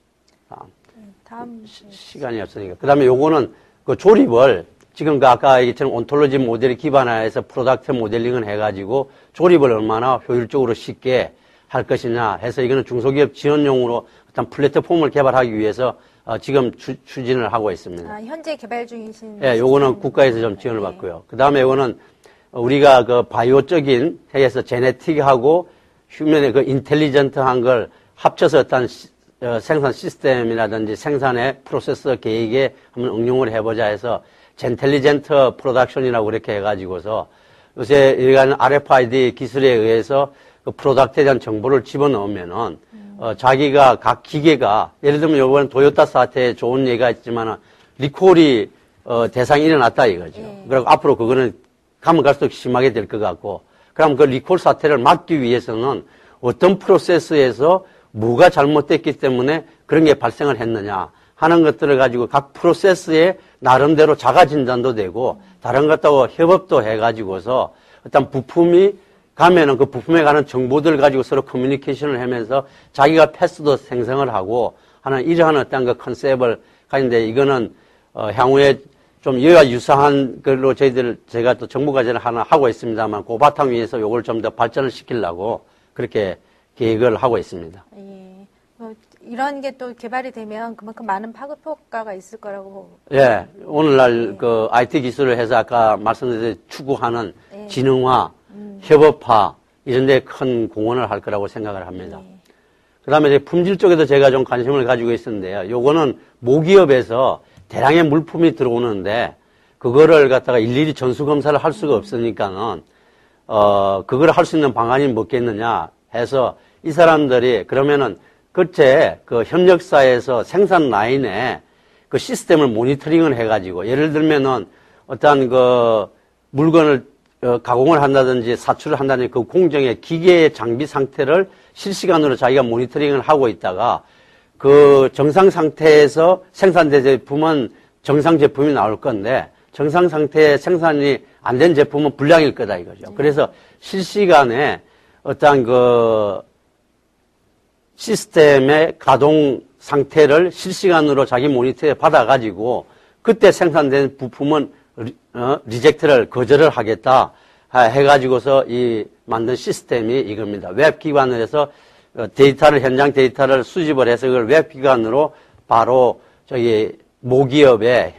다음 시, 시간이 없으니까. 그 다음에 요거는 그 조립을 지금 그 아까 얘기처럼 온톨로지 모델을 기반화해서 프로덕트 모델링을 해가지고 조립을 얼마나 효율적으로 쉽게 할 것이냐 해서 이거는 중소기업 지원용으로 어떤 플랫폼을 개발하기 위해서 어, 지금 추, 추진을 하고 있습니다. 아, 현재 개발 중이신. 예, 요거는 국가에서 좀 지원을 네. 받고요. 그 다음에 요거는 우리가 그 바이오적인 해에서 제네틱하고 휴면의 그 인텔리전트한 걸 합쳐서 어떤 시, 어, 생산 시스템이라든지 생산의 프로세서 계획에 한번 응용을 해보자 해서 젠텔리전트 프로덕션이라고 그렇게 해가지고서 요새 이러한 알에프아이디 기술에 의해서 그 프로덕트에 대한 정보를 집어넣으면은 음. 어, 자기가 각 기계가 예를 들면 이번 토요타 사태에 좋은 예가 있지만은 리콜이 어, 대상이 일어났다 이거죠. 예. 그리고 앞으로 그거는 가면 갈수록 심하게 될 것 같고, 그럼 그 리콜 사태를 막기 위해서는 어떤 프로세스에서 뭐가 잘못됐기 때문에 그런 게 발생을 했느냐 하는 것들을 가지고 각 프로세스에 나름대로 자가 진단도 되고 다른 것하고 협업도 해가지고서 어떤 부품이 가면은 그 부품에 관한 정보들을 가지고 서로 커뮤니케이션을 하면서 자기가 패스도 생성을 하고 하는 이러한 어떤 그 컨셉을 가진데 이거는 어 향후에 좀 이와 유사한 걸로 저희들 제가 또 정부 과제를 하나 하고 있습니다만 그 바탕 위에서 요걸 좀 더 발전을 시키려고 그렇게 계획을 하고 있습니다. 예. 뭐 이런 게 또 개발이 되면 그만큼 많은 파급 효과가 있을 거라고. 예. 오늘날 예. 그 아이티 기술을 해서 아까 말씀드린 추구하는 예. 지능화, 음. 협업화 이런 데 큰 공헌을 할 거라고 생각을 합니다. 예. 그다음에 이제 품질 쪽에도 제가 좀 관심을 가지고 있었는데요. 요거는 모기업에서 대량의 물품이 들어오는데 그거를 갖다가 일일이 전수 검사를 할 수가 없으니까는 어 그걸 할 수 있는 방안이 뭐겠느냐 해서 이 사람들이 그러면은 그때 그 협력사에서 생산 라인에 그 시스템을 모니터링을 해가지고 예를 들면은 어떤 그 물건을 어, 가공을 한다든지 사출을 한다든지 그 공정의 기계의 장비 상태를 실시간으로 자기가 모니터링을 하고 있다가 그 정상 상태에서 생산된 제품은 정상 제품이 나올 건데 정상 상태에 생산이 안 된 제품은 불량일 거다 이거죠. 그래서 실시간에 어떤 그 시스템의 가동 상태를 실시간으로 자기 모니터에 받아가지고 그때 생산된 부품은 어, 리젝트를 거절을 하겠다 해가지고서 이 만든 시스템이 이겁니다. 웹 기반을 해서 데이터를 현장 데이터를 수집을 해서 그걸 웹 기반으로 바로 저기 모기업의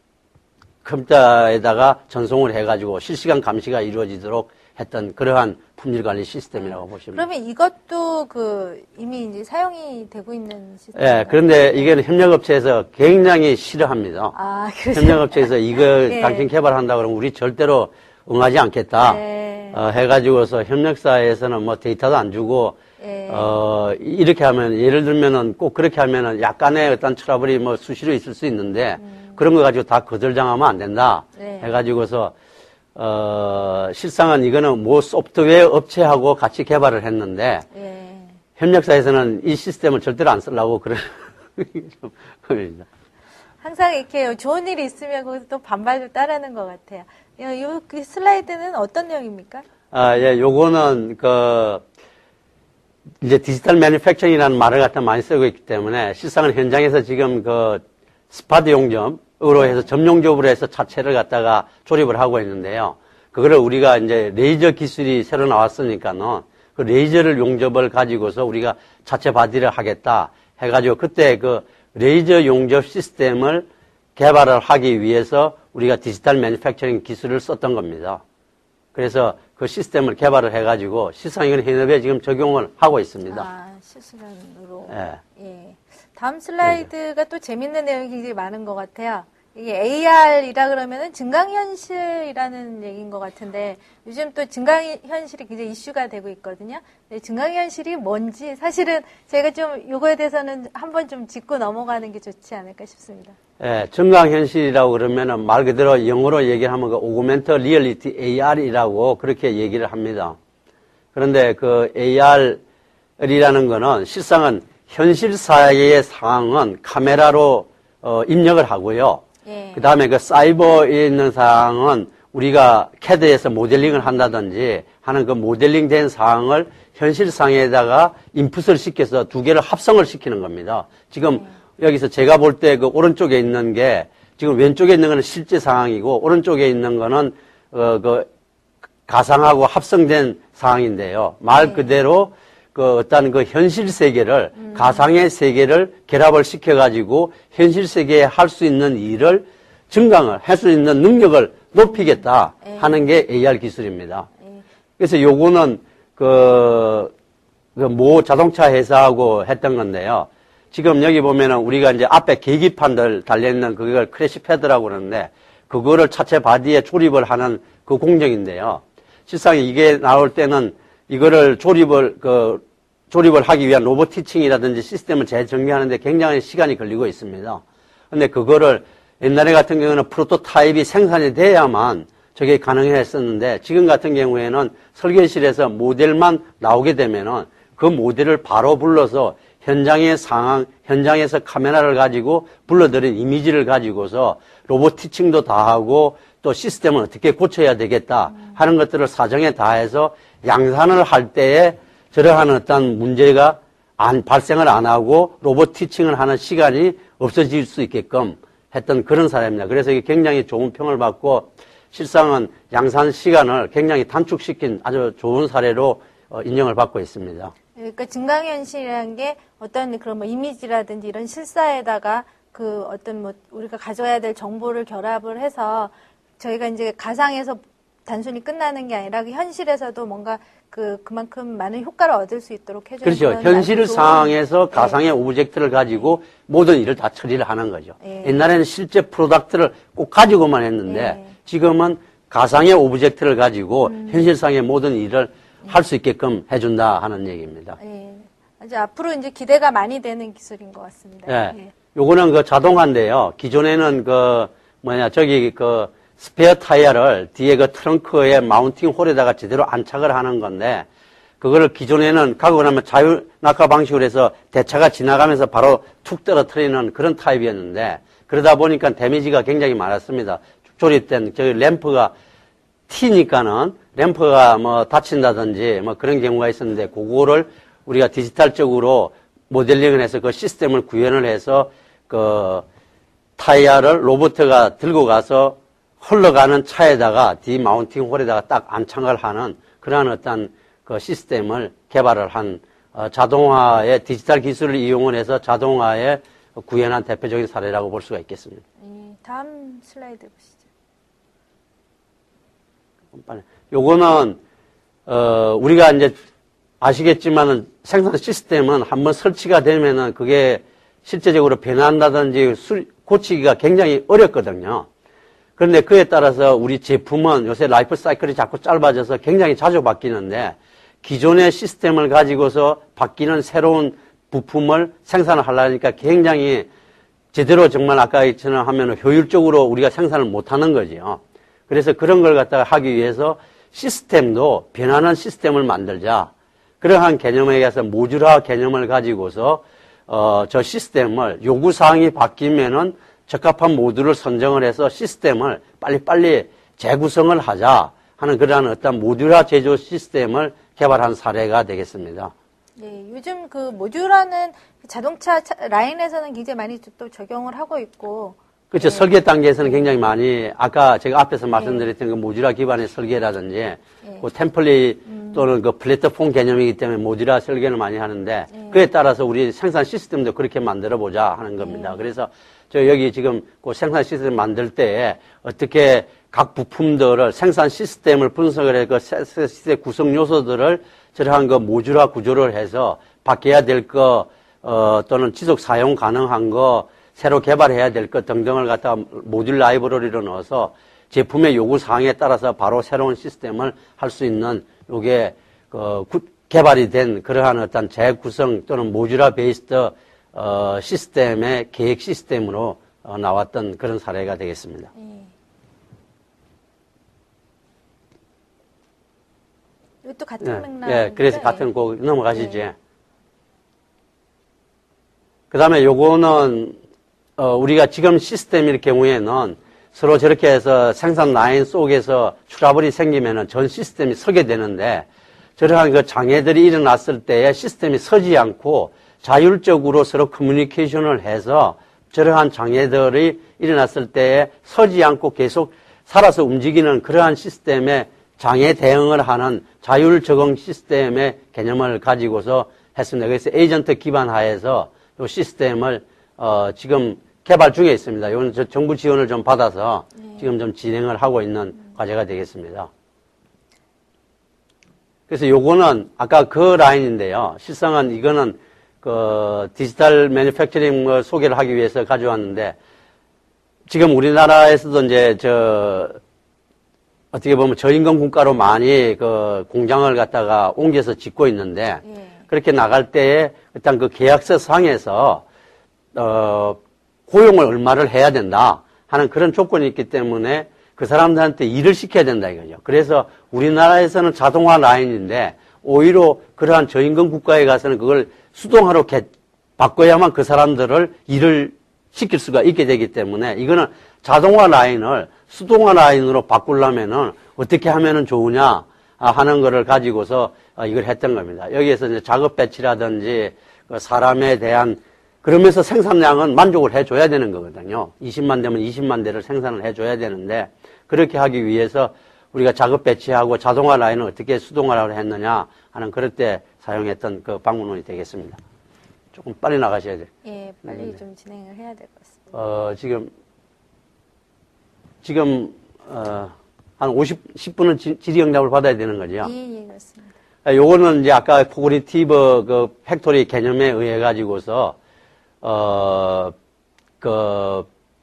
컴퓨터에다가 전송을 해가지고 실시간 감시가 이루어지도록 했던 그러한 품질 관리 시스템이라고 보시면. 그러면 이것도 그 이미 이제 사용이 되고 있는 시스템. 예, 그런데 이게 협력업체에서 굉장히 싫어합니다. 아, 그래서 협력업체에서 이거 예. 당신 개발한다 그러면 우리 절대로 응하지 않겠다. 예. 어, 해가지고서 협력사에서는 뭐 데이터도 안 주고 예. 어, 이렇게 하면 예를 들면은 꼭 그렇게 하면은 약간의 어떤 트러블이 뭐 수시로 있을 수 있는데 음. 그런 거 가지고 다 거절당하면 안 된다. 네. 해가지고서 어, 실상은 이거는 뭐 소프트웨어 업체하고 같이 개발을 했는데, 예. 협력사에서는 이 시스템을 절대로 안 쓰려고 그런, 좀, 겁니다. 항상 이렇게 좋은 일이 있으면 거기서 또 반발도 따르는 것 같아요. 이, 요, 그 슬라이드는 어떤 내용입니까? 아, 예, 요거는, 그, 이제 디지털 매니팩처링이라는 말을 갖다 많이 쓰고 있기 때문에 실상은 현장에서 지금 그 스파드 용접으로 해서 점용접으로 해서 차체를 갖다가 조립을 하고 있는데요. 그거를 우리가 이제 레이저 기술이 새로 나왔으니까는 그 레이저를 용접을 가지고서 우리가 차체 바디를 하겠다 해가지고 그때 그 레이저 용접 시스템을 개발을 하기 위해서 우리가 디지털 매니팩처링 기술을 썼던 겁니다. 그래서 그 시스템을 개발을 해가지고 실상 이건 현업에 지금 적용을 하고 있습니다. 아, 실시간으로. 예. 예. 다음 슬라이드가 또 재밌는 내용이 굉장히 많은 것 같아요. 이게 에이알이라 그러면은 증강현실이라는 얘기인 것 같은데 요즘 또 증강현실이 굉장히 이슈가 되고 있거든요. 근데 증강현실이 뭔지 사실은 제가 좀 요거에 대해서는 한번 좀 짚고 넘어가는 게 좋지 않을까 싶습니다. 예, 증강현실이라고 그러면은 말 그대로 영어로 얘기하면 그 오그멘트 리얼리티 에이알이라고 그렇게 얘기를 합니다. 그런데 그 에이알이라는 거는 실상은 현실 사회의 상황은 카메라로 어, 입력을 하고요. 예. 그 다음에 그 사이버에 있는 상황은 우리가 캐드에서 모델링을 한다든지 하는 그 모델링 된 상황을 현실상에다가 인풋을 시켜서 두 개를 합성을 시키는 겁니다. 지금 예. 여기서 제가 볼 때 그 오른쪽에 있는 게 지금 왼쪽에 있는 거는 실제 상황이고 오른쪽에 있는 거는 어, 그 가상하고 합성된 상황인데요. 말 예. 그대로 그 어떤 그 현실 세계를 음. 가상의 세계를 결합을 시켜가지고 현실 세계에 할 수 있는 일을 증강을 할 수 있는 능력을 높이겠다 에. 하는 게 에이알 기술입니다. 에. 그래서 요거는 그, 그 모 자동차 회사하고 했던 건데요. 지금 여기 보면은 우리가 이제 앞에 계기판들 달려있는 그걸 크래시 패드라고 그러는데 그거를 차체 바디에 조립을 하는 그 공정인데요. 실상 이게 나올 때는 이거를 조립을 그 조립을 하기 위한 로봇 티칭이라든지 시스템을 재정비하는데 굉장히 시간이 걸리고 있습니다. 근데 그거를 옛날에 같은 경우는 프로토타입이 생산이 돼야만 저게 가능했었는데 지금 같은 경우에는 설계실에서 모델만 나오게 되면은 그 모델을 바로 불러서 현장의 상황, 현장에서 카메라를 가지고 불러들인 이미지를 가지고서 로봇 티칭도 다 하고 또 시스템을 어떻게 고쳐야 되겠다 하는 것들을 사정에 다해서 양산을 할 때에 저러한 어떤 문제가 안, 발생을 안 하고 로봇 티칭을 하는 시간이 없어질 수 있게끔 했던 그런 사례입니다. 그래서 이게 굉장히 좋은 평을 받고 실상은 양산 시간을 굉장히 단축시킨 아주 좋은 사례로 인정을 받고 있습니다. 그러니까 증강현실이라는 게 어떤 그런 뭐 이미지라든지 이런 실사에다가 그 어떤 뭐 우리가 가져야 될 정보를 결합을 해서 저희가 이제 가상에서 단순히 끝나는 게 아니라 그 현실에서도 뭔가 그 그만큼 많은 효과를 얻을 수 있도록 해주는 그렇죠. 현실 상황에서 네. 가상의 오브젝트를 가지고 모든 일을 다 처리를 하는 거죠. 네. 옛날에는 실제 프로덕트를 꼭 가지고만 했는데 네. 지금은 가상의 오브젝트를 가지고 음. 현실상의 모든 일을 네. 할 수 있게끔 해준다 하는 얘기입니다. 네. 이제 앞으로 이제 기대가 많이 되는 기술인 것 같습니다. 네. 네. 요거는 그 자동화인데요. 기존에는 그 뭐냐 저기 그 스페어 타이어를 뒤에 그 트렁크에 마운팅 홀에다가 제대로 안착을 하는 건데 그거를 기존에는 가고 나면 자유 낙하 방식으로 해서 대차가 지나가면서 바로 툭 떨어뜨리는 그런 타입이었는데 그러다 보니까 데미지가 굉장히 많았습니다. 조립된 저기 램프가 튀니까는 램프가 뭐 다친다든지 뭐 그런 경우가 있었는데 그거를 우리가 디지털적으로 모델링을 해서 그 시스템을 구현을 해서 그 타이어를 로봇가 들고 가서 흘러가는 차에다가 디 마운팅 홀에다가 딱 안착을 하는 그러한 어떤 그 시스템을 개발을 한 어, 자동화의 디지털 기술을 이용을 해서 자동화에 구현한 대표적인 사례라고 볼 수가 있겠습니다. 네, 다음 슬라이드 보시죠. 요거는 어, 우리가 이제 아시겠지만은 생산 시스템은 한번 설치가 되면은 그게 실제적으로 변한다든지 수, 고치기가 굉장히 어렵거든요. 그런데 그에 따라서 우리 제품은 요새 라이프 사이클이 자꾸 짧아져서 굉장히 자주 바뀌는데 기존의 시스템을 가지고서 바뀌는 새로운 부품을 생산을 하려니까 굉장히 제대로 정말 아까 있처럼 하면 효율적으로 우리가 생산을 못하는 거죠. 그래서 그런 걸 갖다가 하기 위해서 시스템도 변하는 시스템을 만들자. 그러한 개념에 의해서 모듈화 개념을 가지고서 어, 저 시스템을 요구사항이 바뀌면은 적합한 모듈을 선정을 해서 시스템을 빨리빨리 재구성을 하자 하는 그러한 어떤 모듈화 제조 시스템을 개발한 사례가 되겠습니다. 예, 요즘 그 모듈화는 자동차 차, 라인에서는 굉장히 많이 또 적용을 하고 있고. 그렇죠. 예. 설계 단계에서는 굉장히 많이, 아까 제가 앞에서 말씀드렸던 그 모듈화 기반의 설계라든지, 예. 그 템플릿 음. 또는 그 플랫폼 개념이기 때문에 모듈화 설계를 많이 하는데, 예. 그에 따라서 우리 생산 시스템도 그렇게 만들어 보자 하는 겁니다. 예. 그래서 저 여기 지금 그 생산 시스템 만들 때에 어떻게 각 부품들을 생산 시스템을 분석을 해서 그 시스템 구성 요소들을 저러한 그 모듈화 구조를 해서 바뀌어야 될 거, 어, 또는 지속 사용 가능한 거, 새로 개발해야 될 것 등등을 갖다가 모듈 라이브러리로 넣어서 제품의 요구 사항에 따라서 바로 새로운 시스템을 할 수 있는 요게 그 구, 개발이 된 그러한 어떤 재구성 또는 모듈화 베이스드 어, 시스템의 계획 시스템으로 어, 나왔던 그런 사례가 되겠습니다. 예. 이것도 같은 예, 맥락. 예, 그래서 같은 거 넘어가시죠. 예. 그 다음에 요거는, 어, 우리가 지금 시스템일 경우에는 서로 저렇게 해서 생산 라인 속에서 트러블이 생기면은 전 시스템이 서게 되는데, 저러한 그 장애들이 일어났을 때에 시스템이 서지 않고 자율적으로 서로 커뮤니케이션을 해서 저러한 장애들이 일어났을 때에 서지 않고 계속 살아서 움직이는 그러한 시스템에 장애 대응을 하는 자율 적응 시스템의 개념을 가지고서 했습니다. 그래서 에이전트 기반 하에서 이 시스템을 어, 지금 개발 중에 있습니다. 이건 저 정부 지원을 좀 받아서 네. 지금 좀 진행을 하고 있는 음. 과제가 되겠습니다. 그래서 요거는 아까 그 라인인데요. 실상은 이거는 그 디지털 매니팩처링을 소개를 하기 위해서 가져왔는데 지금 우리나라에서도 이제 저 어떻게 보면 저임금 국가로 많이 그 공장을 갖다가 옮겨서 짓고 있는데 예. 그렇게 나갈 때에 일단 그 계약서 상에서 어 고용을 얼마를 해야 된다 하는 그런 조건이 있기 때문에 그 사람들한테 일을 시켜야 된다 이거죠. 그래서 우리나라에서는 자동화 라인인데 오히려 그러한 저임금 국가에 가서는 그걸 수동화로 개, 바꿔야만 그 사람들을 일을 시킬 수가 있게 되기 때문에 이거는 자동화 라인을 수동화 라인으로 바꾸려면은 어떻게 하면은 좋으냐 하는 거를 가지고서 이걸 했던 겁니다. 여기에서 이제 작업 배치라든지 사람에 대한 그러면서 생산량은 만족을 해줘야 되는 거거든요. 이십만 대면 이십만 대를 생산을 해줘야 되는데 그렇게 하기 위해서 우리가 작업 배치하고 자동화 라인을 어떻게 수동화를 했느냐 하는 그럴 때 사용했던 그 방문론이 되겠습니다. 조금 빨리 나가셔야 돼요. 예, 빨리 네. 좀 진행을 해야 될 것 같습니다. 어, 지금, 지금, 어, 한 오십, 십 분은 질의응답을 받아야 되는 거죠? 예, 예, 그렇습니다. 요거는 이제 아까 코그니티브 그 팩토리 개념에 의해 가지고서, 어, 그,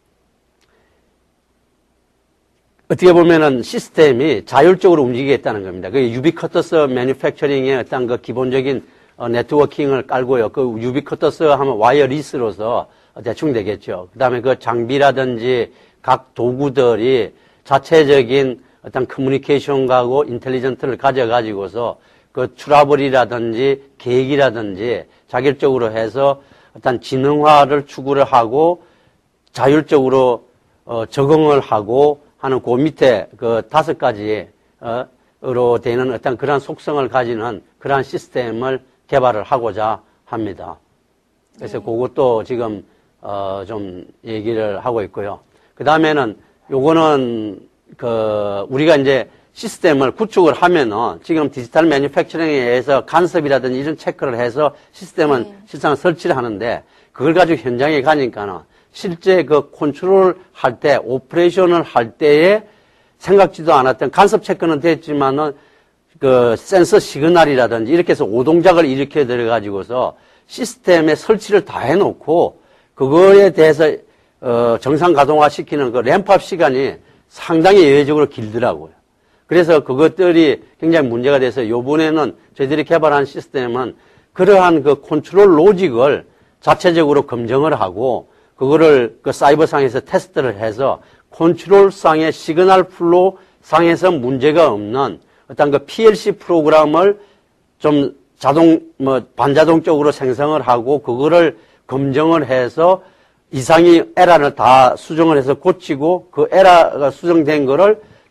어떻게 보면은 시스템이 자율적으로 움직이겠다는 겁니다. 그 유비쿼터스 매니팩처링의 어떤 그 기본적인 어, 네트워킹을 깔고요. 그 유비쿼터스 하면 와이어리스로서 대충 되겠죠. 그 다음에 그 장비라든지 각 도구들이 자체적인 어떤 커뮤니케이션하고 인텔리전트를 가져가지고서 그 트러블이라든지 계획이라든지 자율적으로 해서 어떤 지능화를 추구를 하고 자율적으로 어, 적응을 하고 하는 그 밑에 그 다섯 가지 어, 으로 되는 어떤 그러한 속성을 가지는 그러한 시스템을 개발을 하고자 합니다. 그래서 네. 그것도 지금 어, 좀 얘기를 하고 있고요. 그 다음에는 요거는 그 우리가 이제 시스템을 구축을 하면은 지금 디지털 매니팩처링에 의해서 간섭이라든지 이런 체크를 해서 시스템은 네. 실상 설치를 하는데 그걸 가지고 현장에 가니까는 실제 그 컨트롤 할 때, 오퍼레이션을 할 때에 생각지도 않았던 간섭 체크는 됐지만은 그 센서 시그널이라든지 이렇게 해서 오동작을 일으켜 드려가지고서 시스템에 설치를 다 해놓고 그거에 대해서 어 정상 가동화 시키는 그 램프업 시간이 상당히 예외적으로 길더라고요. 그래서 그것들이 굉장히 문제가 돼서 요번에는 저희들이 개발한 시스템은 그러한 그 컨트롤 로직을 자체적으로 검증을 하고 그거를 그 사이버상에서 테스트를 해서 컨트롤상의 시그널 플로우 상에서 문제가 없는 어떤 그 피엘씨 프로그램을 좀 자동, 뭐, 반자동적으로 생성을 하고 그거를 검증을 해서 이상이 에러를 다 수정을 해서 고치고 그 에러가 수정된 거를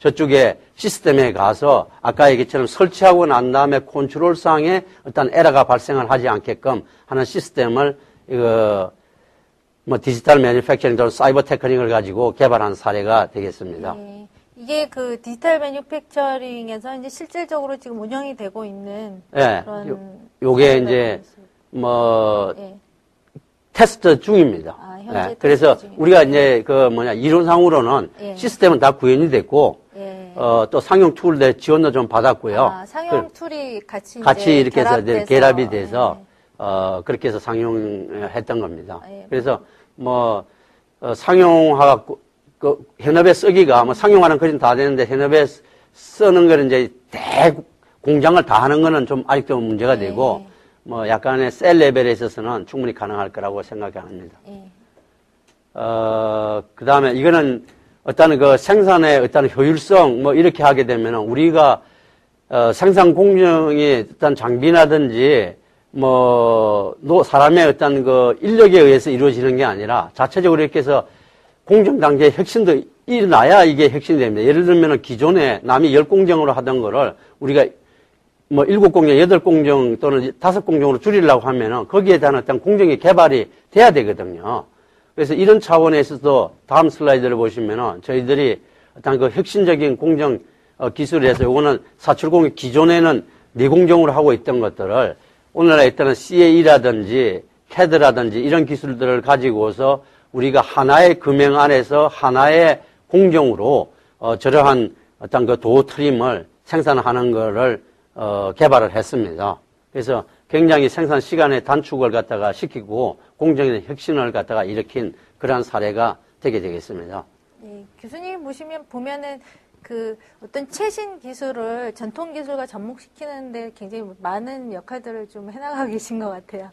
저쪽에 시스템에 가서 아까 얘기처럼 설치하고 난 다음에 컨트롤상에 어떤 에러가 발생을 하지 않게끔 하는 시스템을 이거 뭐 디지털 매니팩처링 또는 사이버 테크닉을 가지고 개발한 사례가 되겠습니다. 네. 이게 그 디지털 매니팩처링에서 이제 실질적으로 지금 운영이 되고 있는 네. 그런 요, 요게 이제 뭐 네. 테스트 중입니다. 아, 현재 네. 테스트 그래서 중입니다. 우리가 이제 그 뭐냐 이론상으로는 예. 시스템은 다 구현이 됐고 예. 어, 또 상용 툴들 지원도 좀 받았고요. 아, 상용 그, 툴이 같이 같이 이렇게 해서 결합돼서, 결합이 돼서 예. 어, 그렇게 해서 상용했던 겁니다. 예. 그래서 뭐 어, 상용화가 그 현업에 쓰기가 뭐 상용화는 거진 다 되는데 현업에 쓰는 거는 이제 대 공장을 다 하는 거는 좀 아직도 문제가 되고. 예. 뭐 약간의 셀 레벨에 있어서는 충분히 가능할 거라고 생각이 합니다. 예. 어, 그 다음에 이거는 어떤 그 생산의 어떤 효율성 뭐 이렇게 하게 되면 우리가 어, 생산 공정이 어떤 장비라든지 뭐 사람의 어떤 그 인력에 의해서 이루어지는 게 아니라 자체적으로 이렇게 해서 공정 단계의 혁신도 일어나야 이게 혁신이 됩니다. 예를 들면 기존에 남이 열 공정으로 하던 거를 우리가 뭐, 일곱 공정, 여덟 공정 또는 다섯 공정으로 줄이려고 하면은 거기에 대한 어떤 공정이 개발이 돼야 되거든요. 그래서 이런 차원에서도 다음 슬라이드를 보시면은 저희들이 어떤 그 혁신적인 공정 기술을 해서 요거는 사백칠십이 기존에는 네 공정으로 하고 있던 것들을 오늘날에 있다는 씨에이라든지 캐드라든지 이런 기술들을 가지고서 우리가 하나의 금형 안에서 하나의 공정으로 어, 저러한 어떤 그 도어 트림을 생산하는 거를 어, 개발을 했습니다. 그래서 굉장히 생산 시간의 단축을 갖다가 시키고 공정의 혁신을 갖다가 일으킨 그러한 사례가 되게 되겠습니다. 네, 교수님 보시면 보면은 그 어떤 최신 기술을 전통 기술과 접목시키는데 굉장히 많은 역할들을 좀 해나가고 계신 것 같아요.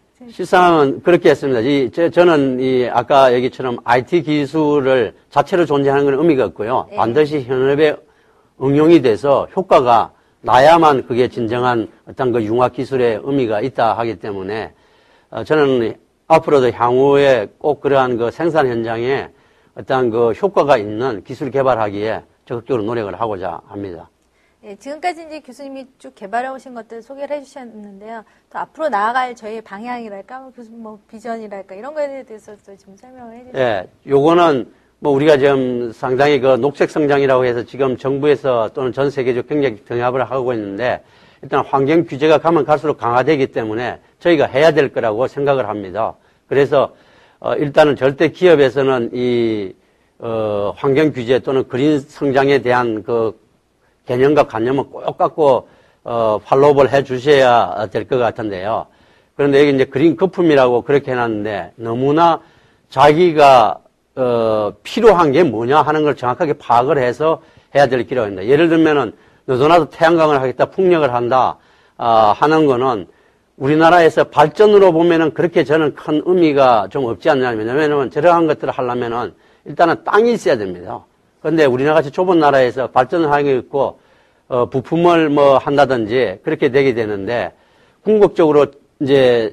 실상은 그렇게 했습니다. 이, 저, 저는 이 아까 얘기처럼 아이티 기술을 자체로 존재하는 건 의미가 없고요. 네. 반드시 현업에 응용이 돼서 효과가 나야만 그게 진정한 어떤 그 융합 기술의 의미가 있다 하기 때문에 어, 저는 앞으로도 향후에 꼭 그러한 그 생산 현장에 어떤 그 효과가 있는 기술 개발하기에 적극적으로 노력을 하고자 합니다. 네, 지금까지 이제 교수님이 쭉 개발해 오신 것들 소개를 해주셨는데요. 또 앞으로 나아갈 저희의 방향이랄까, 뭐, 교수님 뭐 비전이랄까 이런 거에 대해서도 좀 설명을 해주세요. 네, 요거는 뭐 우리가 지금 상당히 그 녹색 성장이라고 해서 지금 정부에서 또는 전 세계적 경제 경합을 하고 있는데 일단 환경 규제가 가면 갈수록 강화되기 때문에 저희가 해야 될 거라고 생각을 합니다. 그래서 어 일단은 절대 기업에서는 이 어 환경 규제 또는 그린 성장에 대한 그 개념과 관념을 꼭 갖고 어 팔로우를 해 주셔야 될 것 같은데요. 그런데 여기 이제 그린 거품이라고 그렇게 해놨는데 너무나 자기가 어, 필요한 게 뭐냐 하는 걸 정확하게 파악을 해서 해야 될 길이라고 합니다. 예를 들면은, 너도나도 태양광을 하겠다, 풍력을 한다, 아, 하는 거는 우리나라에서 발전으로 보면은 그렇게 저는 큰 의미가 좀 없지 않냐. 왜냐면 저러한 것들을 하려면은 일단은 땅이 있어야 됩니다. 그런데 우리나라 같이 좁은 나라에서 발전을 하는 게 있고, 어, 부품을 뭐 한다든지 그렇게 되게 되는데, 궁극적으로 이제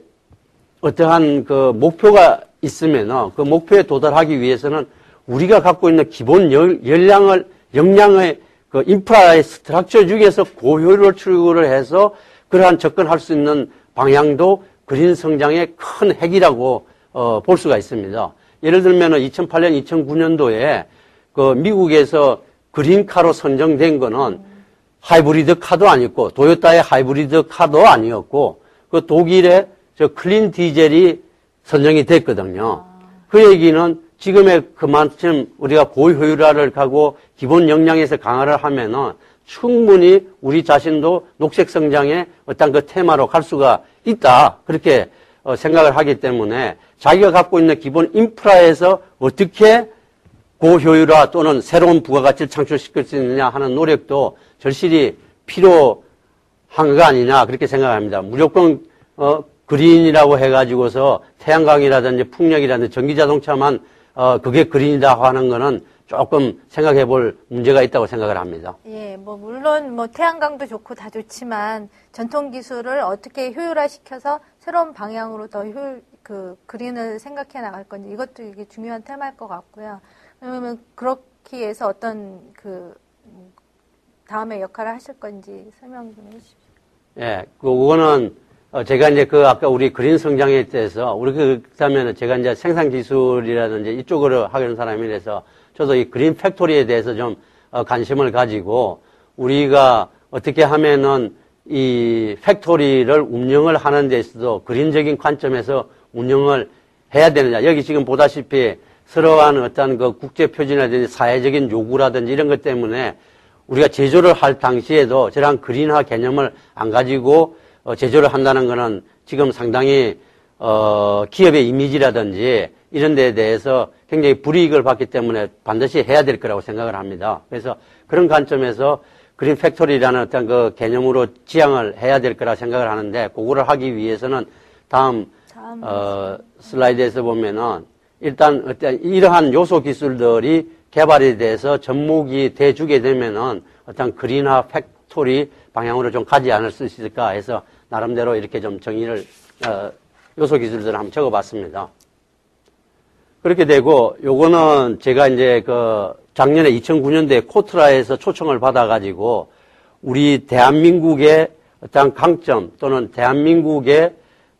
어떠한 그 목표가 있으면 그 목표에 도달하기 위해서는 우리가 갖고 있는 기본 열, 열량을, 역량의 그 인프라의 스트럭처 중에서 고효율을 추구를 해서 그러한 접근할 수 있는 방향도 그린 성장의 큰 핵이라고 어, 볼 수가 있습니다. 예를 들면 이천팔 년, 이천구 년도에 그 미국에서 그린카로 선정된 거는 하이브리드 카도 아니었고 도요타의 하이브리드 카도 아니었고 그 독일의 저 클린 디젤이 선정이 됐거든요. 아. 그 얘기는 지금의 그만큼 우리가 고효율화를 가고 기본 역량에서 강화를 하면은 충분히 우리 자신도 녹색 성장의 어떤 그 테마로 갈 수가 있다. 그렇게 생각을 하기 때문에 자기가 갖고 있는 기본 인프라에서 어떻게 고효율화 또는 새로운 부가가치를 창출시킬 수 있느냐 하는 노력도 절실히 필요한 거 아니냐 그렇게 생각합니다. 무조건 어, 그린이라고 해가지고서 태양광이라든지 풍력이라든지 전기자동차만 어, 그게 그린이다 하는 거는 조금 생각해 볼 문제가 있다고 생각을 합니다. 예, 뭐, 물론 뭐 태양광도 좋고 다 좋지만 전통 기술을 어떻게 효율화시켜서 새로운 방향으로 더 효율, 그, 그린을 생각해 나갈 건지 이것도 이게 중요한 테마일 것 같고요. 왜냐면 그렇게 해서 어떤 그 다음에 역할을 하실 건지 설명 좀 해주십시오. 예, 그거는 어, 제가 이제 그 아까 우리 그린 성장에 대해서 우리 그렇다면 제가 이제 생산 기술이라든지 이쪽으로 하는 사람이라서 저도 이 그린 팩토리에 대해서 좀 어, 관심을 가지고 우리가 어떻게 하면은 이 팩토리를 운영을 하는 데 있어도 그린적인 관점에서 운영을 해야 되느냐. 여기 지금 보다시피 서러한 어떤 그 국제 표준이라든지 사회적인 요구라든지 이런 것 때문에 우리가 제조를 할 당시에도 저러한 그린화 개념을 안 가지고 어, 제조를 한다는 거는 지금 상당히 어, 기업의 이미지라든지 이런 데에 대해서 굉장히 불이익을 받기 때문에 반드시 해야 될 거라고 생각을 합니다. 그래서 그런 관점에서 그린 팩토리라는 어떤 그 개념으로 지향을 해야 될 거라 생각을 하는데 그거를 하기 위해서는 다음, 다음 어, 슬라이드에서 보면은 일단 어떤 이러한 요소 기술들이 개발이 돼서 접목이 돼 주게 되면은 어떤 그린화 팩토리 방향으로 좀 가지 않을 수 있을까 해서 나름대로 이렇게 좀 정의를 어, 요소 기술들을 한번 적어봤습니다. 그렇게 되고 요거는 제가 이제 그 작년에 이천구 년도에 코트라에서 초청을 받아가지고 우리 대한민국의 어떤 강점 또는 대한민국의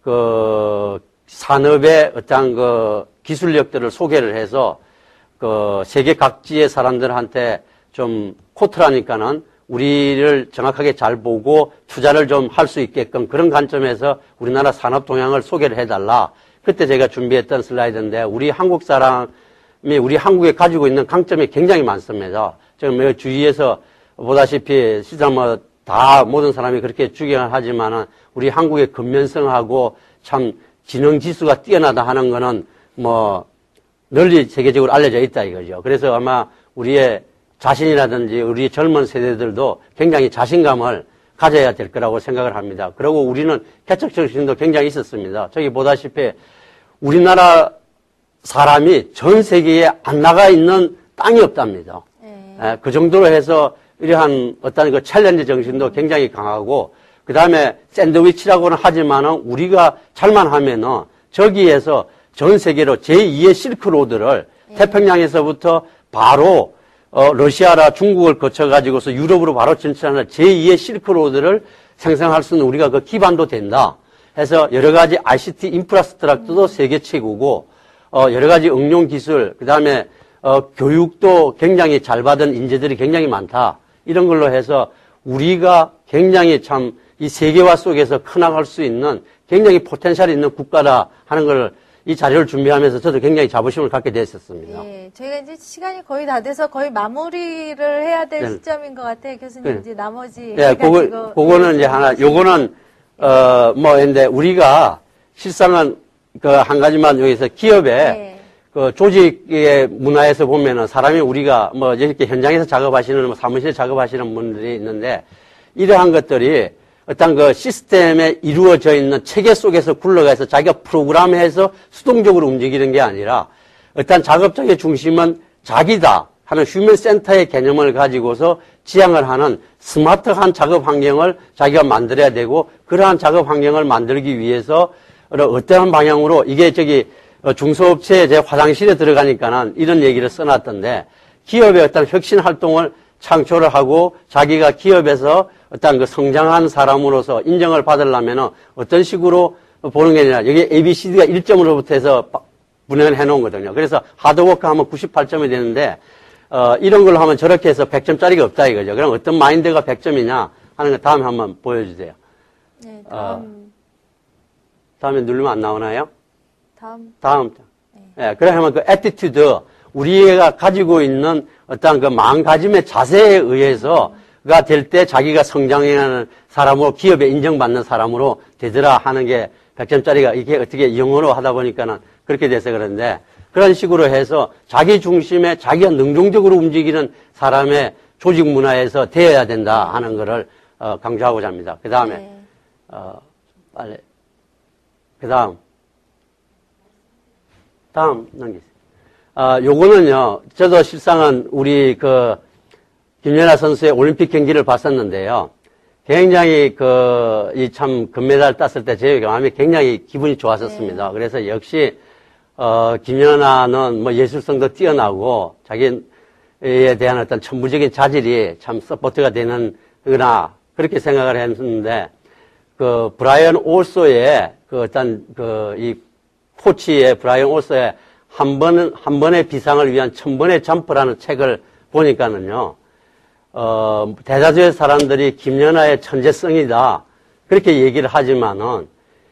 그 산업의 어떤 그 기술력들을 소개를 해서 그 세계 각지의 사람들한테 좀 코트라니까는 우리를 정확하게 잘 보고 투자를 좀 할 수 있게끔 그런 관점에서 우리나라 산업 동향을 소개를 해달라. 그때 제가 준비했던 슬라이드인데 우리 한국 사람이 우리 한국에 가지고 있는 강점이 굉장히 많습니다. 지금 주위에서 보다시피 시장 뭐 다 모든 사람이 그렇게 주장을 하지만은 우리 한국의 근면성하고 참 지능 지수가 뛰어나다 하는 거는 뭐 널리 세계적으로 알려져 있다 이거죠. 그래서 아마 우리의 자신이라든지 우리 젊은 세대들도 굉장히 자신감을 가져야 될 거라고 생각을 합니다. 그리고 우리는 개척 정신도 굉장히 있었습니다. 저기 보다시피 우리나라 사람이 전 세계에 안 나가 있는 땅이 없답니다. 네. 에, 그 정도로 해서 이러한 어떤 그 챌린지 정신도 굉장히 강하고 그 다음에 샌드위치라고는 하지만은 우리가 잘만 하면은 저기에서 전 세계로 제이의 실크로드를 네. 태평양에서부터 바로 어, 러시아라 중국을 거쳐가지고서 유럽으로 바로 진출하는 제이의 실크로드를 생성할 수 있는 우리가 그 기반도 된다. 해서 여러 가지 아이씨티 인프라스트럭처도 음. 세계 최고고, 어, 여러 가지 응용 기술, 그 다음에, 어, 교육도 굉장히 잘 받은 인재들이 굉장히 많다. 이런 걸로 해서 우리가 굉장히 참 이 세계화 속에서 커나갈 수 있는 굉장히 포텐셜이 있는 국가다 하는 걸 이 자료를 준비하면서 저도 굉장히 자부심을 갖게 됐었습니다. 예, 저희가 이제 시간이 거의 다 돼서 거의 마무리를 해야 될 네. 시점인 것 같아요. 교수님, 네. 이제 나머지. 예, 그거, 그거는 이제 하나, 요거는, 어, 뭐, 근데 우리가 실상은 그 한 가지만 여기서 기업에 네. 그 조직의 문화에서 보면은 사람이 우리가 뭐 이렇게 현장에서 작업하시는 뭐 사무실에 작업하시는 분들이 있는데 이러한 것들이 어떤 그 시스템에 이루어져 있는 체계 속에서 굴러가서 자기가 프로그램해서 수동적으로 움직이는 게 아니라 어떤 작업장의 중심은 자기다 하는 휴먼 센터의 개념을 가지고서 지향을 하는 스마트한 작업 환경을 자기가 만들어야 되고 그러한 작업 환경을 만들기 위해서 어떠한 방향으로 이게 저기 중소업체에 제 화장실에 들어가니까는 이런 얘기를 써놨던데 기업의 어떤 혁신 활동을 창조를 하고 자기가 기업에서 어떤 그 성장한 사람으로서 인정을 받으려면 어떤 식으로 보는 게 아니라 여기 에이비씨디가 일 점으로부터 해서 분해를 해놓은 거거든요. 그래서 하드워크 하면 구십팔 점이 되는데 어, 이런 걸로 하면 저렇게 해서 백 점짜리가 없다 이거죠. 그럼 어떤 마인드가 백 점이냐 하는 거 다음에 한번 보여주세요. 네, 다음. 어, 다음에 누르면 안 나오나요? 다음. 다음. 네. 예, 그래 하면 그 애티튜드, 우리가 가지고 있는 어떤 그 마음가짐의 자세에 의해서 가 될 때 자기가 성장하는 사람으로 기업에 인정받는 사람으로 되더라 하는 게 백 점짜리가 이게 어떻게 영어로 하다 보니까는 그렇게 돼서 그런데 그런 식으로 해서 자기 중심에 자기가 능동적으로 움직이는 사람의 조직 문화에서 되어야 된다 하는 거를 어, 강조하고자 합니다. 그 다음에 네. 어, 빨리 그 다음 다음 넘기세요. 아, 요거는요, 저도 실상은 우리 그, 김연아 선수의 올림픽 경기를 봤었는데요. 굉장히 그, 이 참, 금메달 땄을 때 제 마음이 굉장히 기분이 좋았었습니다. 네. 그래서 역시, 어, 김연아는 뭐 예술성도 뛰어나고, 자기 대한 어떤 천부적인 자질이 참 서포트가 되는구나 그렇게 생각을 했는데 그 브라이언 올소의 그 어떤 그 이 코치의 브라이언 올소의 한 번은 한 번의 비상을 위한 천 번의 점프라는 책을 보니까는요. 어, 대다수의 사람들이 김연아의 천재성이다 그렇게 얘기를 하지만은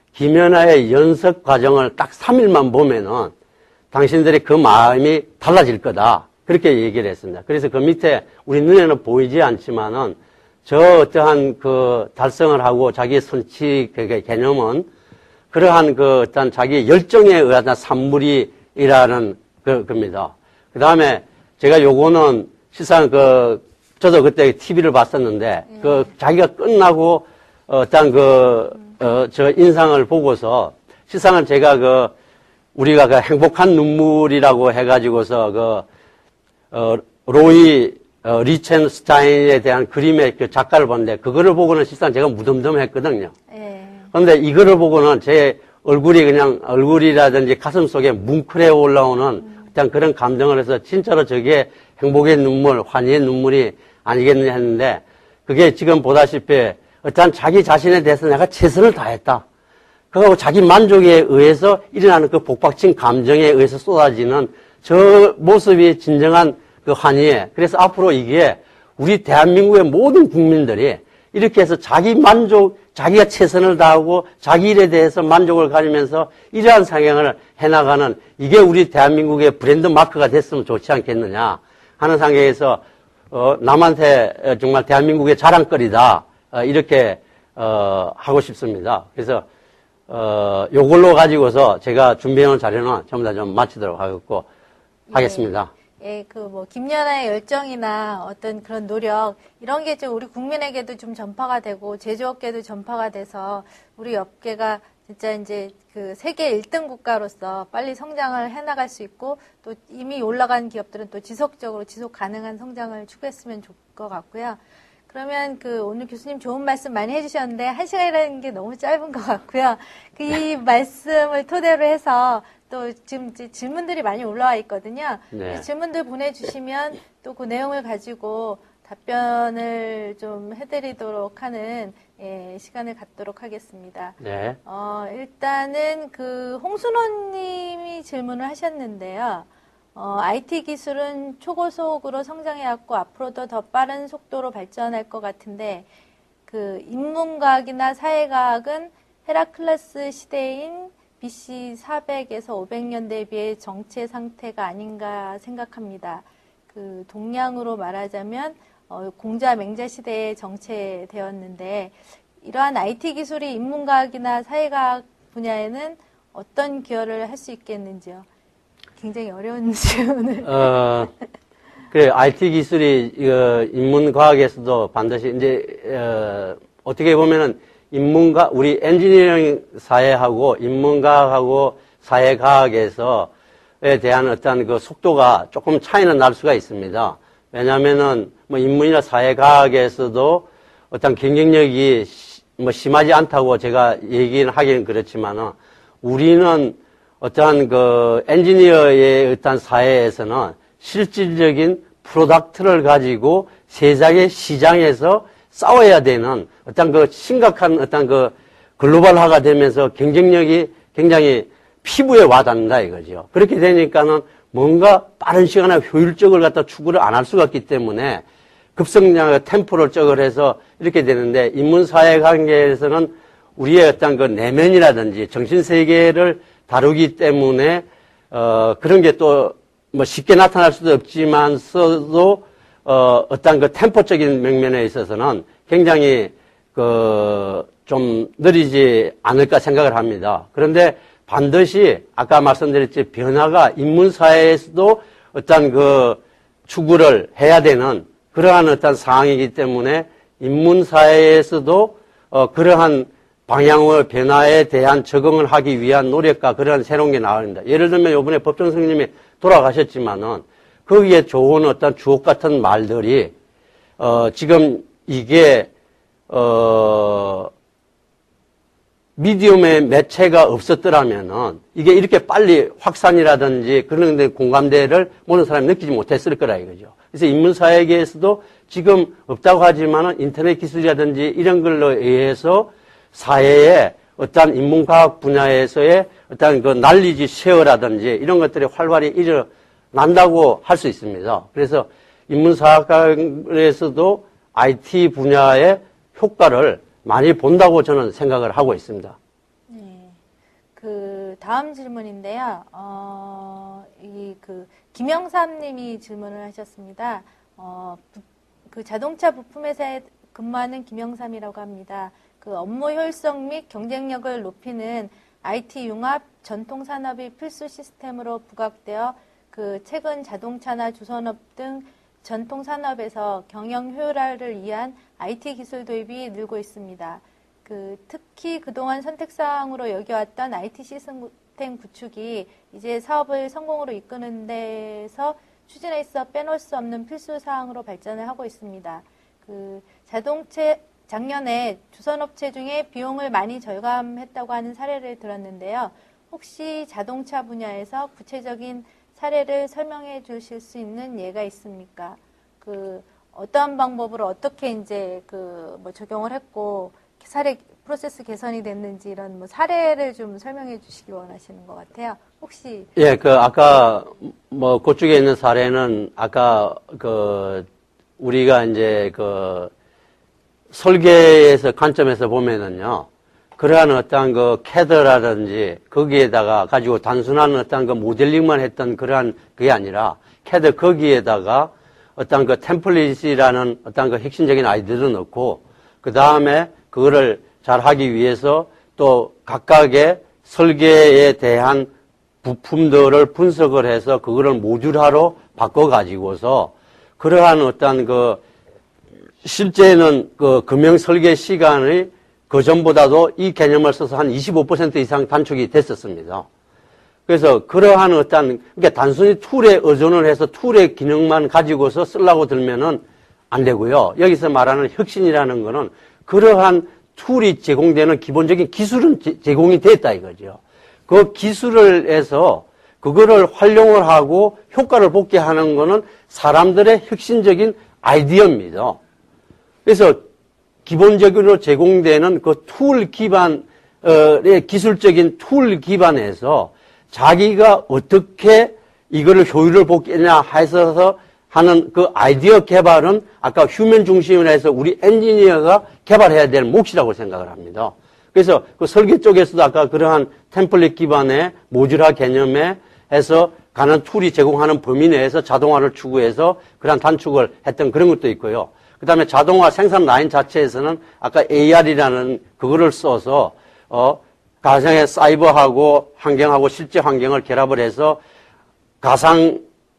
김연아의 연습 과정을 딱 삼 일만 보면은 당신들이 그 마음이 달라질 거다. 그렇게 얘기를 했습니다. 그래서 그 밑에 우리 눈에는 보이지 않지만은 저 어떠한 그 달성을 하고 자기의 선취의 개념은 그러한 그 어떤 자기의 열정에 의한 산물이라는 그, 겁니다. 그 다음에 제가 요거는 실상 그, 저도 그때 티비를 봤었는데 음. 그 자기가 끝나고 어떤 그, 어, 저 인상을 보고서 실상은 제가 그 우리가 그 행복한 눈물이라고 해가지고서 그, 어, 로이, 어, 리첸스타인에 대한 그림의 그 작가를 봤는데, 그거를 보고는 실상 제가 무덤덤했거든요. 예. 그런데 이거를 보고는 제 얼굴이 그냥, 얼굴이라든지 가슴 속에 뭉클해 올라오는 음. 어떤 그런 감정을 해서 진짜로 저게 행복의 눈물, 환희의 눈물이 아니겠느냐 했는데, 그게 지금 보다시피 어떤 자기 자신에 대해서 내가 최선을 다했다. 그거하고 자기 만족에 의해서 일어나는 그 복박친 감정에 의해서 쏟아지는 저 모습이 진정한 그 환희에. 그래서 앞으로 이게 우리 대한민국의 모든 국민들이 이렇게 해서 자기 만족, 자기가 최선을 다하고 자기 일에 대해서 만족을 가지면서 이러한 상향을 해나가는 이게 우리 대한민국의 브랜드 마크가 됐으면 좋지 않겠느냐 하는 상황에서 어, 남한테 정말 대한민국의 자랑거리다. 어, 이렇게 어, 하고 싶습니다. 그래서 어, 요걸로 가지고서 제가 준비해놓은 자료는 전부 다 좀 마치도록 하겠고, 예, 하겠습니다. 예, 그 뭐, 김연아의 열정이나 어떤 그런 노력, 이런 게 좀 우리 국민에게도 좀 전파가 되고, 제조업계도 전파가 돼서, 우리 업계가 진짜 이제 그 세계 일 등 국가로서 빨리 성장을 해나갈 수 있고, 또 이미 올라간 기업들은 또 지속적으로 지속 가능한 성장을 추구했으면 좋을 것 같고요. 그러면 그 오늘 교수님 좋은 말씀 많이 해주셨는데 한 시간이라는 게 너무 짧은 것 같고요. 그 이 말씀을 토대로 해서 또 지금 질문들이 많이 올라와 있거든요. 네. 질문들 보내주시면 또 그 내용을 가지고 답변을 좀 해드리도록 하는 예, 시간을 갖도록 하겠습니다. 네. 어, 일단은 그 홍순호님이 질문을 하셨는데요. 어, 아이티 기술은 초고속으로 성장해왔고 앞으로도 더 빠른 속도로 발전할 것 같은데 그 인문과학이나 사회과학은 헤라클레스 시대인 비씨 사백에서 오백 년대에 비해 정체 상태가 아닌가 생각합니다. 그 동양으로 말하자면 어, 공자 맹자 시대에 정체되었는데 이러한 아이티 기술이 인문과학이나 사회과학 분야에는 어떤 기여를 할 수 있겠는지요? 굉장히 어려운 질문을. 어, 그래, 아이티 기술이, 이거, 인문과학에서도 반드시, 이제, 어, 어떻게 보면은, 인문과, 우리 엔지니어링 사회하고, 인문과학하고, 사회과학에서에 대한 어떤 그 속도가 조금 차이는 날 수가 있습니다. 왜냐면은, 뭐, 인문이나 사회과학에서도 어떤 경쟁력이 뭐 심하지 않다고 제가 얘기는 하기는 그렇지만은, 우리는 어떠한 그 엔지니어의 어떤 사회에서는 실질적인 프로덕트를 가지고 세상의 시장에서 싸워야 되는 어떤 그 심각한 어떤 그 글로벌화가 되면서 경쟁력이 굉장히 피부에 와닿는다 이거죠. 그렇게 되니까는 뭔가 빠른 시간에 효율적으로 갖다 추구를 안 할 수가 없기 때문에 급성장의 템포를 적을 해서 이렇게 되는데 인문사회 관계에서는 우리의 어떤 그 내면이라든지 정신세계를 다루기 때문에, 어, 그런 게 또, 뭐 쉽게 나타날 수도 없지만서도, 어, 어떤 그 템포적인 면면에 있어서는 굉장히, 그, 좀 느리지 않을까 생각을 합니다. 그런데 반드시, 아까 말씀드렸지, 변화가 인문사회에서도 어떤 그 추구를 해야 되는 그러한 어떤 상황이기 때문에 인문사회에서도, 어, 그러한 방향의 변화에 대한 적응을 하기 위한 노력과 그런 새로운 게 나옵니다. 예를 들면 이번에 법정스님이 돌아가셨지만은 거기에 좋은 어떤 주옥 같은 말들이 어 지금 이게 어 미디움의 매체가 없었더라면은 이게 이렇게 빨리 확산이라든지 그런 데 공감대를 모든 사람이 느끼지 못했을 거라 이거죠. 그래서 인문사회계에서도 지금 없다고 하지만은 인터넷 기술이라든지 이런 걸로 의해서 사회에 어떤 인문과학 분야에서의 어떤 그 난리지 쉐어라든지 이런 것들이 활발히 일어난다고 할 수 있습니다. 그래서 인문사학에서도 아이티 분야의 효과를 많이 본다고 저는 생각을 하고 있습니다. 네. 그 다음 질문인데요. 어, 이 그 김영삼님이 질문을 하셨습니다. 어, 부, 그 자동차 부품회사에 근무하는 김영삼이라고 합니다. 그 업무 효율성 및 경쟁력을 높이는 아이티 융합 전통 산업이 필수 시스템으로 부각되어 그 최근 자동차나 주산업 등 전통 산업에서 경영 효율화를 위한 아이티 기술 도입이 늘고 있습니다. 그 특히 그동안 선택사항으로 여겨왔던 아이티 시스템 구축이 이제 사업을 성공으로 이끄는 데서 추진에 있어 빼놓을 수 없는 필수 사항으로 발전을 하고 있습니다. 그 자동차 작년에 주선업체 중에 비용을 많이 절감했다고 하는 사례를 들었는데요. 혹시 자동차 분야에서 구체적인 사례를 설명해 주실 수 있는 예가 있습니까? 그 어떠한 방법으로 어떻게 이제 그 뭐 적용을 했고 사례 프로세스 개선이 됐는지 이런 뭐 사례를 좀 설명해 주시기 원하시는 것 같아요. 혹시 예, 그 아까 뭐 그쪽에 있는 사례는 아까 그 우리가 이제 그 설계에서 관점에서 보면은요. 그러한 어떠한 그 캐드라든지 거기에다가 가지고 단순한 어떠한 그 모델링만 했던 그러한 그게 아니라 캐드 거기에다가 어떠한 그 템플릿이라는 어떠한 그 핵심적인 아이디어를 넣고 그 다음에 그거를 잘 하기 위해서 또 각각의 설계에 대한 부품들을 분석을 해서 그거를 모듈화로 바꿔가지고서 그러한 어떠한 그 실제는 그 금형 설계 시간이 그 전보다도 이 개념을 써서 한 이십오 퍼센트 이상 단축이 됐었습니다. 그래서 그러한 어떤, 그러니까 단순히 툴에 의존을 해서 툴의 기능만 가지고서 쓰려고 들면은 안 되고요. 여기서 말하는 혁신이라는 거는 그러한 툴이 제공되는 기본적인 기술은 제공이 됐다 이거죠. 그 기술을 해서 그거를 활용을 하고 효과를 보게 하는 거는 사람들의 혁신적인 아이디어입니다. 그래서 기본적으로 제공되는 그 툴 기반의 기술적인 툴 기반에서 자기가 어떻게 이거를 효율을 보겠냐 해서 하는 그 아이디어 개발은 아까 휴면 중심으로 해서 우리 엔지니어가 개발해야 될 몫이라고 생각을 합니다. 그래서 그 설계 쪽에서도 아까 그러한 템플릿 기반의 모듈화 개념에 해서 가는 툴이 제공하는 범위 내에서 자동화를 추구해서 그러한 단축을 했던 그런 것도 있고요. 그 다음에 자동화 생산 라인 자체에서는 아까 에이알이라는 그거를 써서, 어, 가상의 사이버하고 환경하고 실제 환경을 결합을 해서 가상,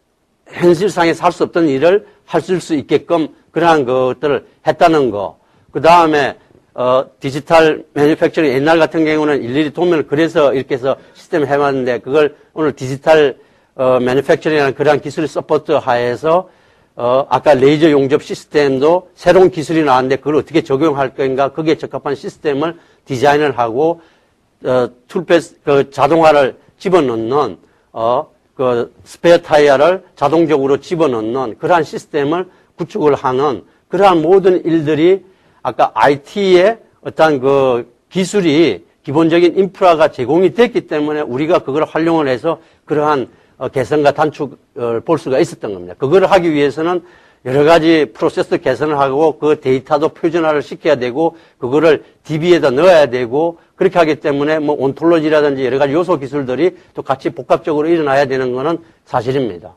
현실상에 살 수 없던 일을 할 수 있게끔 그러한 것들을 했다는 거. 그 다음에, 어, 디지털 매니팩처링 옛날 같은 경우는 일일이 도면을 그래서 이렇게 해서 시스템을 해왔는데 그걸 오늘 디지털, 어, 매니팩처링이라는 그러한 기술을 서포트 하에서 어, 아까 레이저 용접 시스템도 새로운 기술이 나왔는데 그걸 어떻게 적용할 건가, 거기에 적합한 시스템을 디자인을 하고, 어, 툴패스, 그 자동화를 집어넣는, 어, 그 스페어 타이어를 자동적으로 집어넣는 그러한 시스템을 구축을 하는 그러한 모든 일들이 아까 아이티의 어떤 그 기술이 기본적인 인프라가 제공이 됐기 때문에 우리가 그걸 활용을 해서 그러한 개선과 단축을 볼 수가 있었던 겁니다. 그걸 하기 위해서는 여러 가지 프로세스 개선을 하고 그 데이터도 표준화를 시켜야 되고 그거를 디비에다 넣어야 되고 그렇게 하기 때문에 뭐 온톨로지라든지 여러 가지 요소 기술들이 또 같이 복합적으로 일어나야 되는 거는 사실입니다.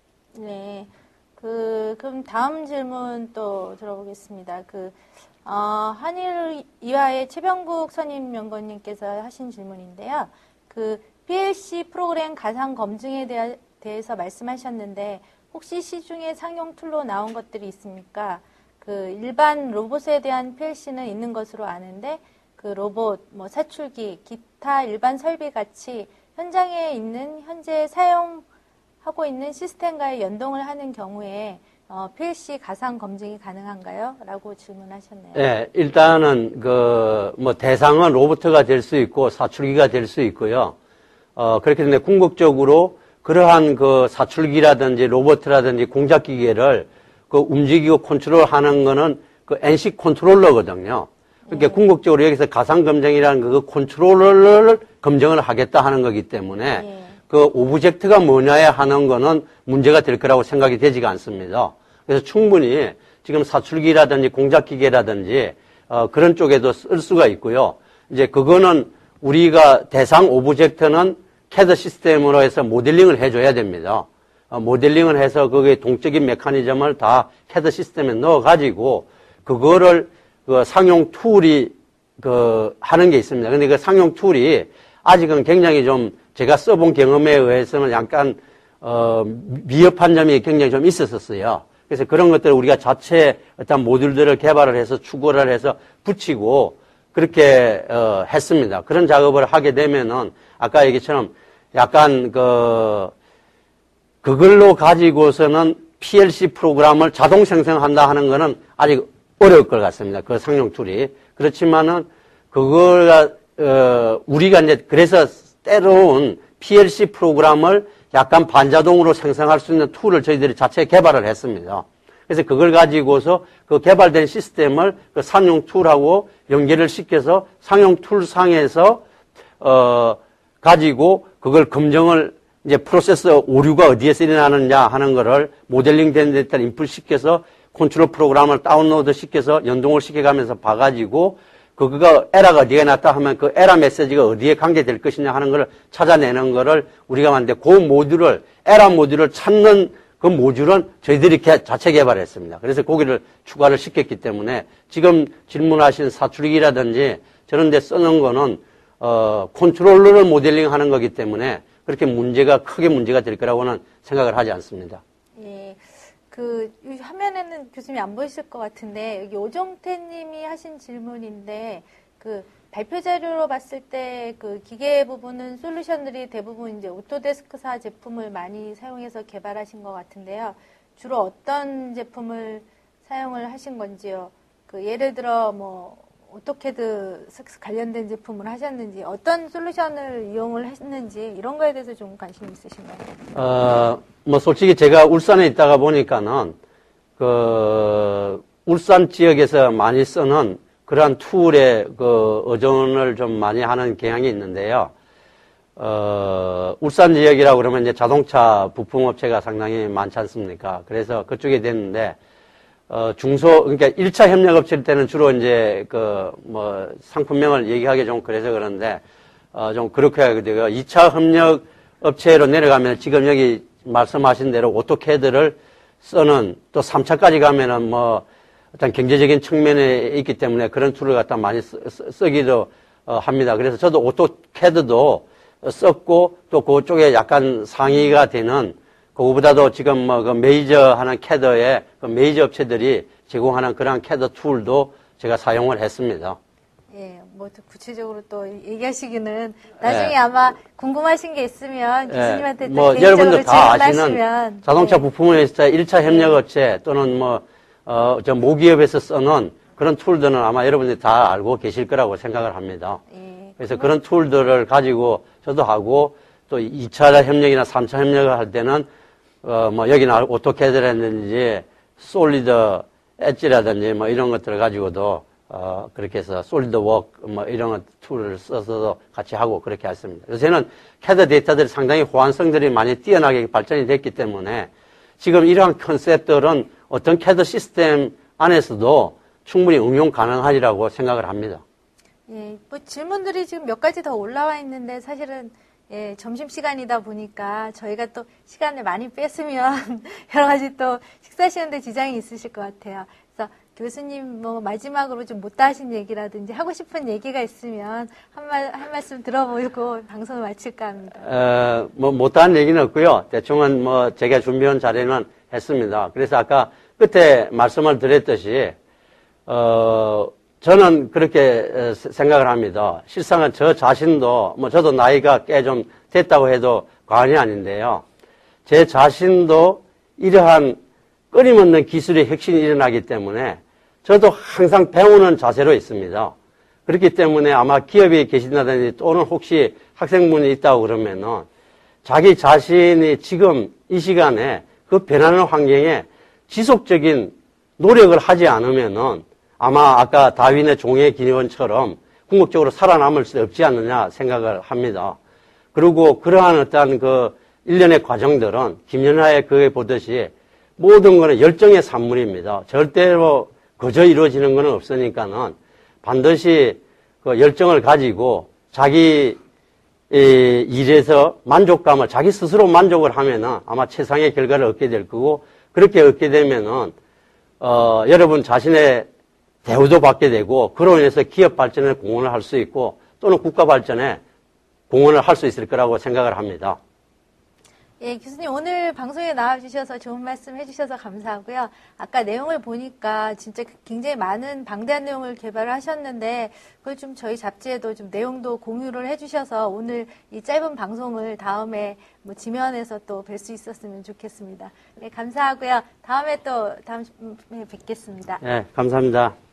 네. 그, 그럼 다음 질문 또 들어보겠습니다. 그, 어, 한일 이화의 최병국 선임연구원님께서 하신 질문인데요. 그, 피엘씨 프로그램 가상 검증에 대하, 대해서 말씀하셨는데 혹시 시중에 상용 툴로 나온 것들이 있습니까? 그 일반 로봇에 대한 피엘씨는 있는 것으로 아는데 그 로봇, 뭐 사출기, 기타 일반 설비 같이 현장에 있는 현재 사용하고 있는 시스템과의 연동을 하는 경우에 어, 피엘씨 가상 검증이 가능한가요? 라고 질문하셨네요. 네, 일단은 그 뭐 대상은 로봇가 될 수 있고 사출기가 될 수 있고요. 어, 그렇기 때문에 궁극적으로 그러한 그 사출기라든지 로봇이라든지 공작기계를 그 움직이고 컨트롤하는 거는 그 엔씨 컨트롤러거든요. 그러니까 네. 궁극적으로 여기서 가상검증이라는 그 컨트롤러를 검증을 하겠다 하는 거기 때문에 네. 그 오브젝트가 뭐냐에 하는 거는 문제가 될 거라고 생각이 되지가 않습니다. 그래서 충분히 지금 사출기라든지 공작기계라든지 어, 그런 쪽에도 쓸 수가 있고요. 이제 그거는 우리가 대상 오브젝트는 캐드 시스템으로 해서 모델링을 해줘야 됩니다. 어, 모델링을 해서 거기에 동적인 메커니즘을 다 캐드 시스템에 넣어가지고 그거를 그 상용 툴이 그 하는 게 있습니다. 근데 그 상용 툴이 아직은 굉장히 좀 제가 써본 경험에 의해서는 약간 어, 미흡한 점이 굉장히 좀 있었었어요. 그래서 그런 것들을 우리가 자체 어떤 모듈들을 개발을 해서 추구를 해서 붙이고 그렇게 어, 했습니다. 그런 작업을 하게 되면은 아까 얘기처럼 약간 그 그걸로 가지고서는 피엘씨 프로그램을 자동 생성한다 하는 거는 아직 어려울 것 같습니다. 그 상용 툴이. 그렇지만은 그걸 어, 우리가 이제 그래서 때로는 피엘씨 프로그램을 약간 반자동으로 생성할 수 있는 툴을 저희들이 자체 개발을 했습니다. 그래서 그걸 가지고서 그 개발된 시스템을 그 상용 툴하고 연결을 시켜서 상용 툴 상에서 어 가지고 그걸 검증을 이제 프로세서 오류가 어디에서 일어나느냐 하는 거를 모델링 된 데다 인풋 시켜서 컨트롤 프로그램을 다운로드 시켜서 연동을 시켜가면서 봐가지고 그거가 에러가 어디에 났다 하면 그 에러 메시지가 어디에 관계될 것이냐 하는 걸 찾아내는 거를 우리가 만든 그 모듈을 에러 모듈을 찾는 그 모듈은 저희들이 개, 자체 개발했습니다. 그래서 거기를 추가를 시켰기 때문에 지금 질문하신 사출기라든지 저런 데 쓰는 거는 어 컨트롤러를 모델링 하는 거기 때문에 그렇게 문제가 크게 문제가 될 거라고는 생각을 하지 않습니다. 예. 그 화면에는 교수님이 안 보이실 것 같은데 여기 오정태 님이 하신 질문인데 그 발표 자료로 봤을 때 그 기계 부분은 솔루션들이 대부분 이제 오토데스크사 제품을 많이 사용해서 개발하신 것 같은데요. 주로 어떤 제품을 사용을 하신 건지요? 그 예를 들어 뭐 오토캐드 관련된 제품을 하셨는지 어떤 솔루션을 이용을 했는지 이런 거에 대해서 좀 관심 있으신가요? 어, 뭐 솔직히 제가 울산에 있다가 보니까는 그 울산 지역에서 많이 쓰는 그러한 툴에 그 의존을 좀 많이 하는 경향이 있는데요. 어, 울산 지역이라고 그러면 이제 자동차 부품업체가 상당히 많지 않습니까? 그래서 그쪽에 됐는데 어, 중소, 그러니까 일 차 협력업체일 때는 주로 이제, 그, 뭐, 상품명을 얘기하기 좀 그래서 그런데, 어, 좀 그렇게 하게 되고, 이 차 협력업체로 내려가면 지금 여기 말씀하신 대로 오토캐드를 쓰는, 또 삼 차까지 가면은 뭐, 어떤 경제적인 측면에 있기 때문에 그런 툴을 갖다 많이 쓰, 쓰기도 어, 합니다. 그래서 저도 오토캐드도 썼고, 또 그쪽에 약간 상위가 되는, 그거보다도 지금 뭐 그 메이저 하는 캐더에 그 메이저 업체들이 제공하는 그런 캐더 툴도 제가 사용을 했습니다. 예, 뭐 구체적으로 또 얘기하시기는 나중에 예. 아마 궁금하신 게 있으면 교수님한테 예. 또 뭐 여러분들 다 아시는 자동차 예. 부품회사 일 차 협력업체 또는 뭐 어 저 모기업에서 쓰는 그런 툴들은 아마 여러분들이 다 알고 계실 거라고 생각을 합니다. 예. 그래서 그런 툴들을 가지고 저도 하고 또 이 차 협력이나 삼 차 협력을 할 때는 어, 뭐, 여기는 오토캐드라든지, 솔리드 엣지라든지, 뭐, 이런 것들을 가지고도, 어, 그렇게 해서, 솔리드 워크, 뭐, 이런 툴을 써서도 같이 하고 그렇게 했습니다. 요새는 캐드 데이터들이 상당히 호환성들이 많이 뛰어나게 발전이 됐기 때문에, 지금 이러한 컨셉들은 어떤 캐드 시스템 안에서도 충분히 응용 가능하리라고 생각을 합니다. 예, 뭐, 질문들이 지금 몇 가지 더 올라와 있는데, 사실은, 예, 점심시간이다 보니까 저희가 또 시간을 많이 뺐으면 여러 가지 또 식사하시는데 지장이 있으실 것 같아요. 그래서 교수님 뭐 마지막으로 좀 못다 하신 얘기라든지 하고 싶은 얘기가 있으면 한 말, 한 말씀 들어보고 방송을 마칠까 합니다. 어, 뭐 못다 한 얘기는 없고요. 대충은 뭐 제가 준비한 자료는 했습니다. 그래서 아까 끝에 말씀을 드렸듯이, 어, 저는 그렇게 생각을 합니다. 실상은 저 자신도, 뭐 저도 나이가 꽤 좀 됐다고 해도 과언이 아닌데요. 제 자신도 이러한 끊임없는 기술의 혁신이 일어나기 때문에 저도 항상 배우는 자세로 있습니다. 그렇기 때문에 아마 기업에 계신다든지 또는 혹시 학생분이 있다고 그러면은 자기 자신이 지금 이 시간에 그 변하는 환경에 지속적인 노력을 하지 않으면은 아마 아까 다윈의 종의 기원처럼 궁극적으로 살아남을 수 없지 않느냐 생각을 합니다. 그리고 그러한 어떤 그 일련의 과정들은 김연아의 그에 보듯이 모든 거는 열정의 산물입니다. 절대로 그저 이루어지는 건 없으니까는 반드시 그 열정을 가지고 자기 이 일에서 만족감을 자기 스스로 만족을 하면은 아마 최상의 결과를 얻게 될 거고 그렇게 얻게 되면은 어 여러분 자신의 대우도 받게 되고 그로 인해서 기업 발전에 공헌을 할 수 있고 또는 국가 발전에 공헌을 할 수 있을 거라고 생각을 합니다. 예, 교수님 오늘 방송에 나와주셔서 좋은 말씀 해주셔서 감사하고요. 아까 내용을 보니까 진짜 굉장히 많은 방대한 내용을 개발을 하셨는데 그걸 좀 저희 잡지에도 좀 내용도 공유를 해주셔서 오늘 이 짧은 방송을 다음에 뭐 지면에서 또 뵐 수 있었으면 좋겠습니다. 예, 감사하고요. 다음에 또 다음에 뵙겠습니다. 예, 감사합니다.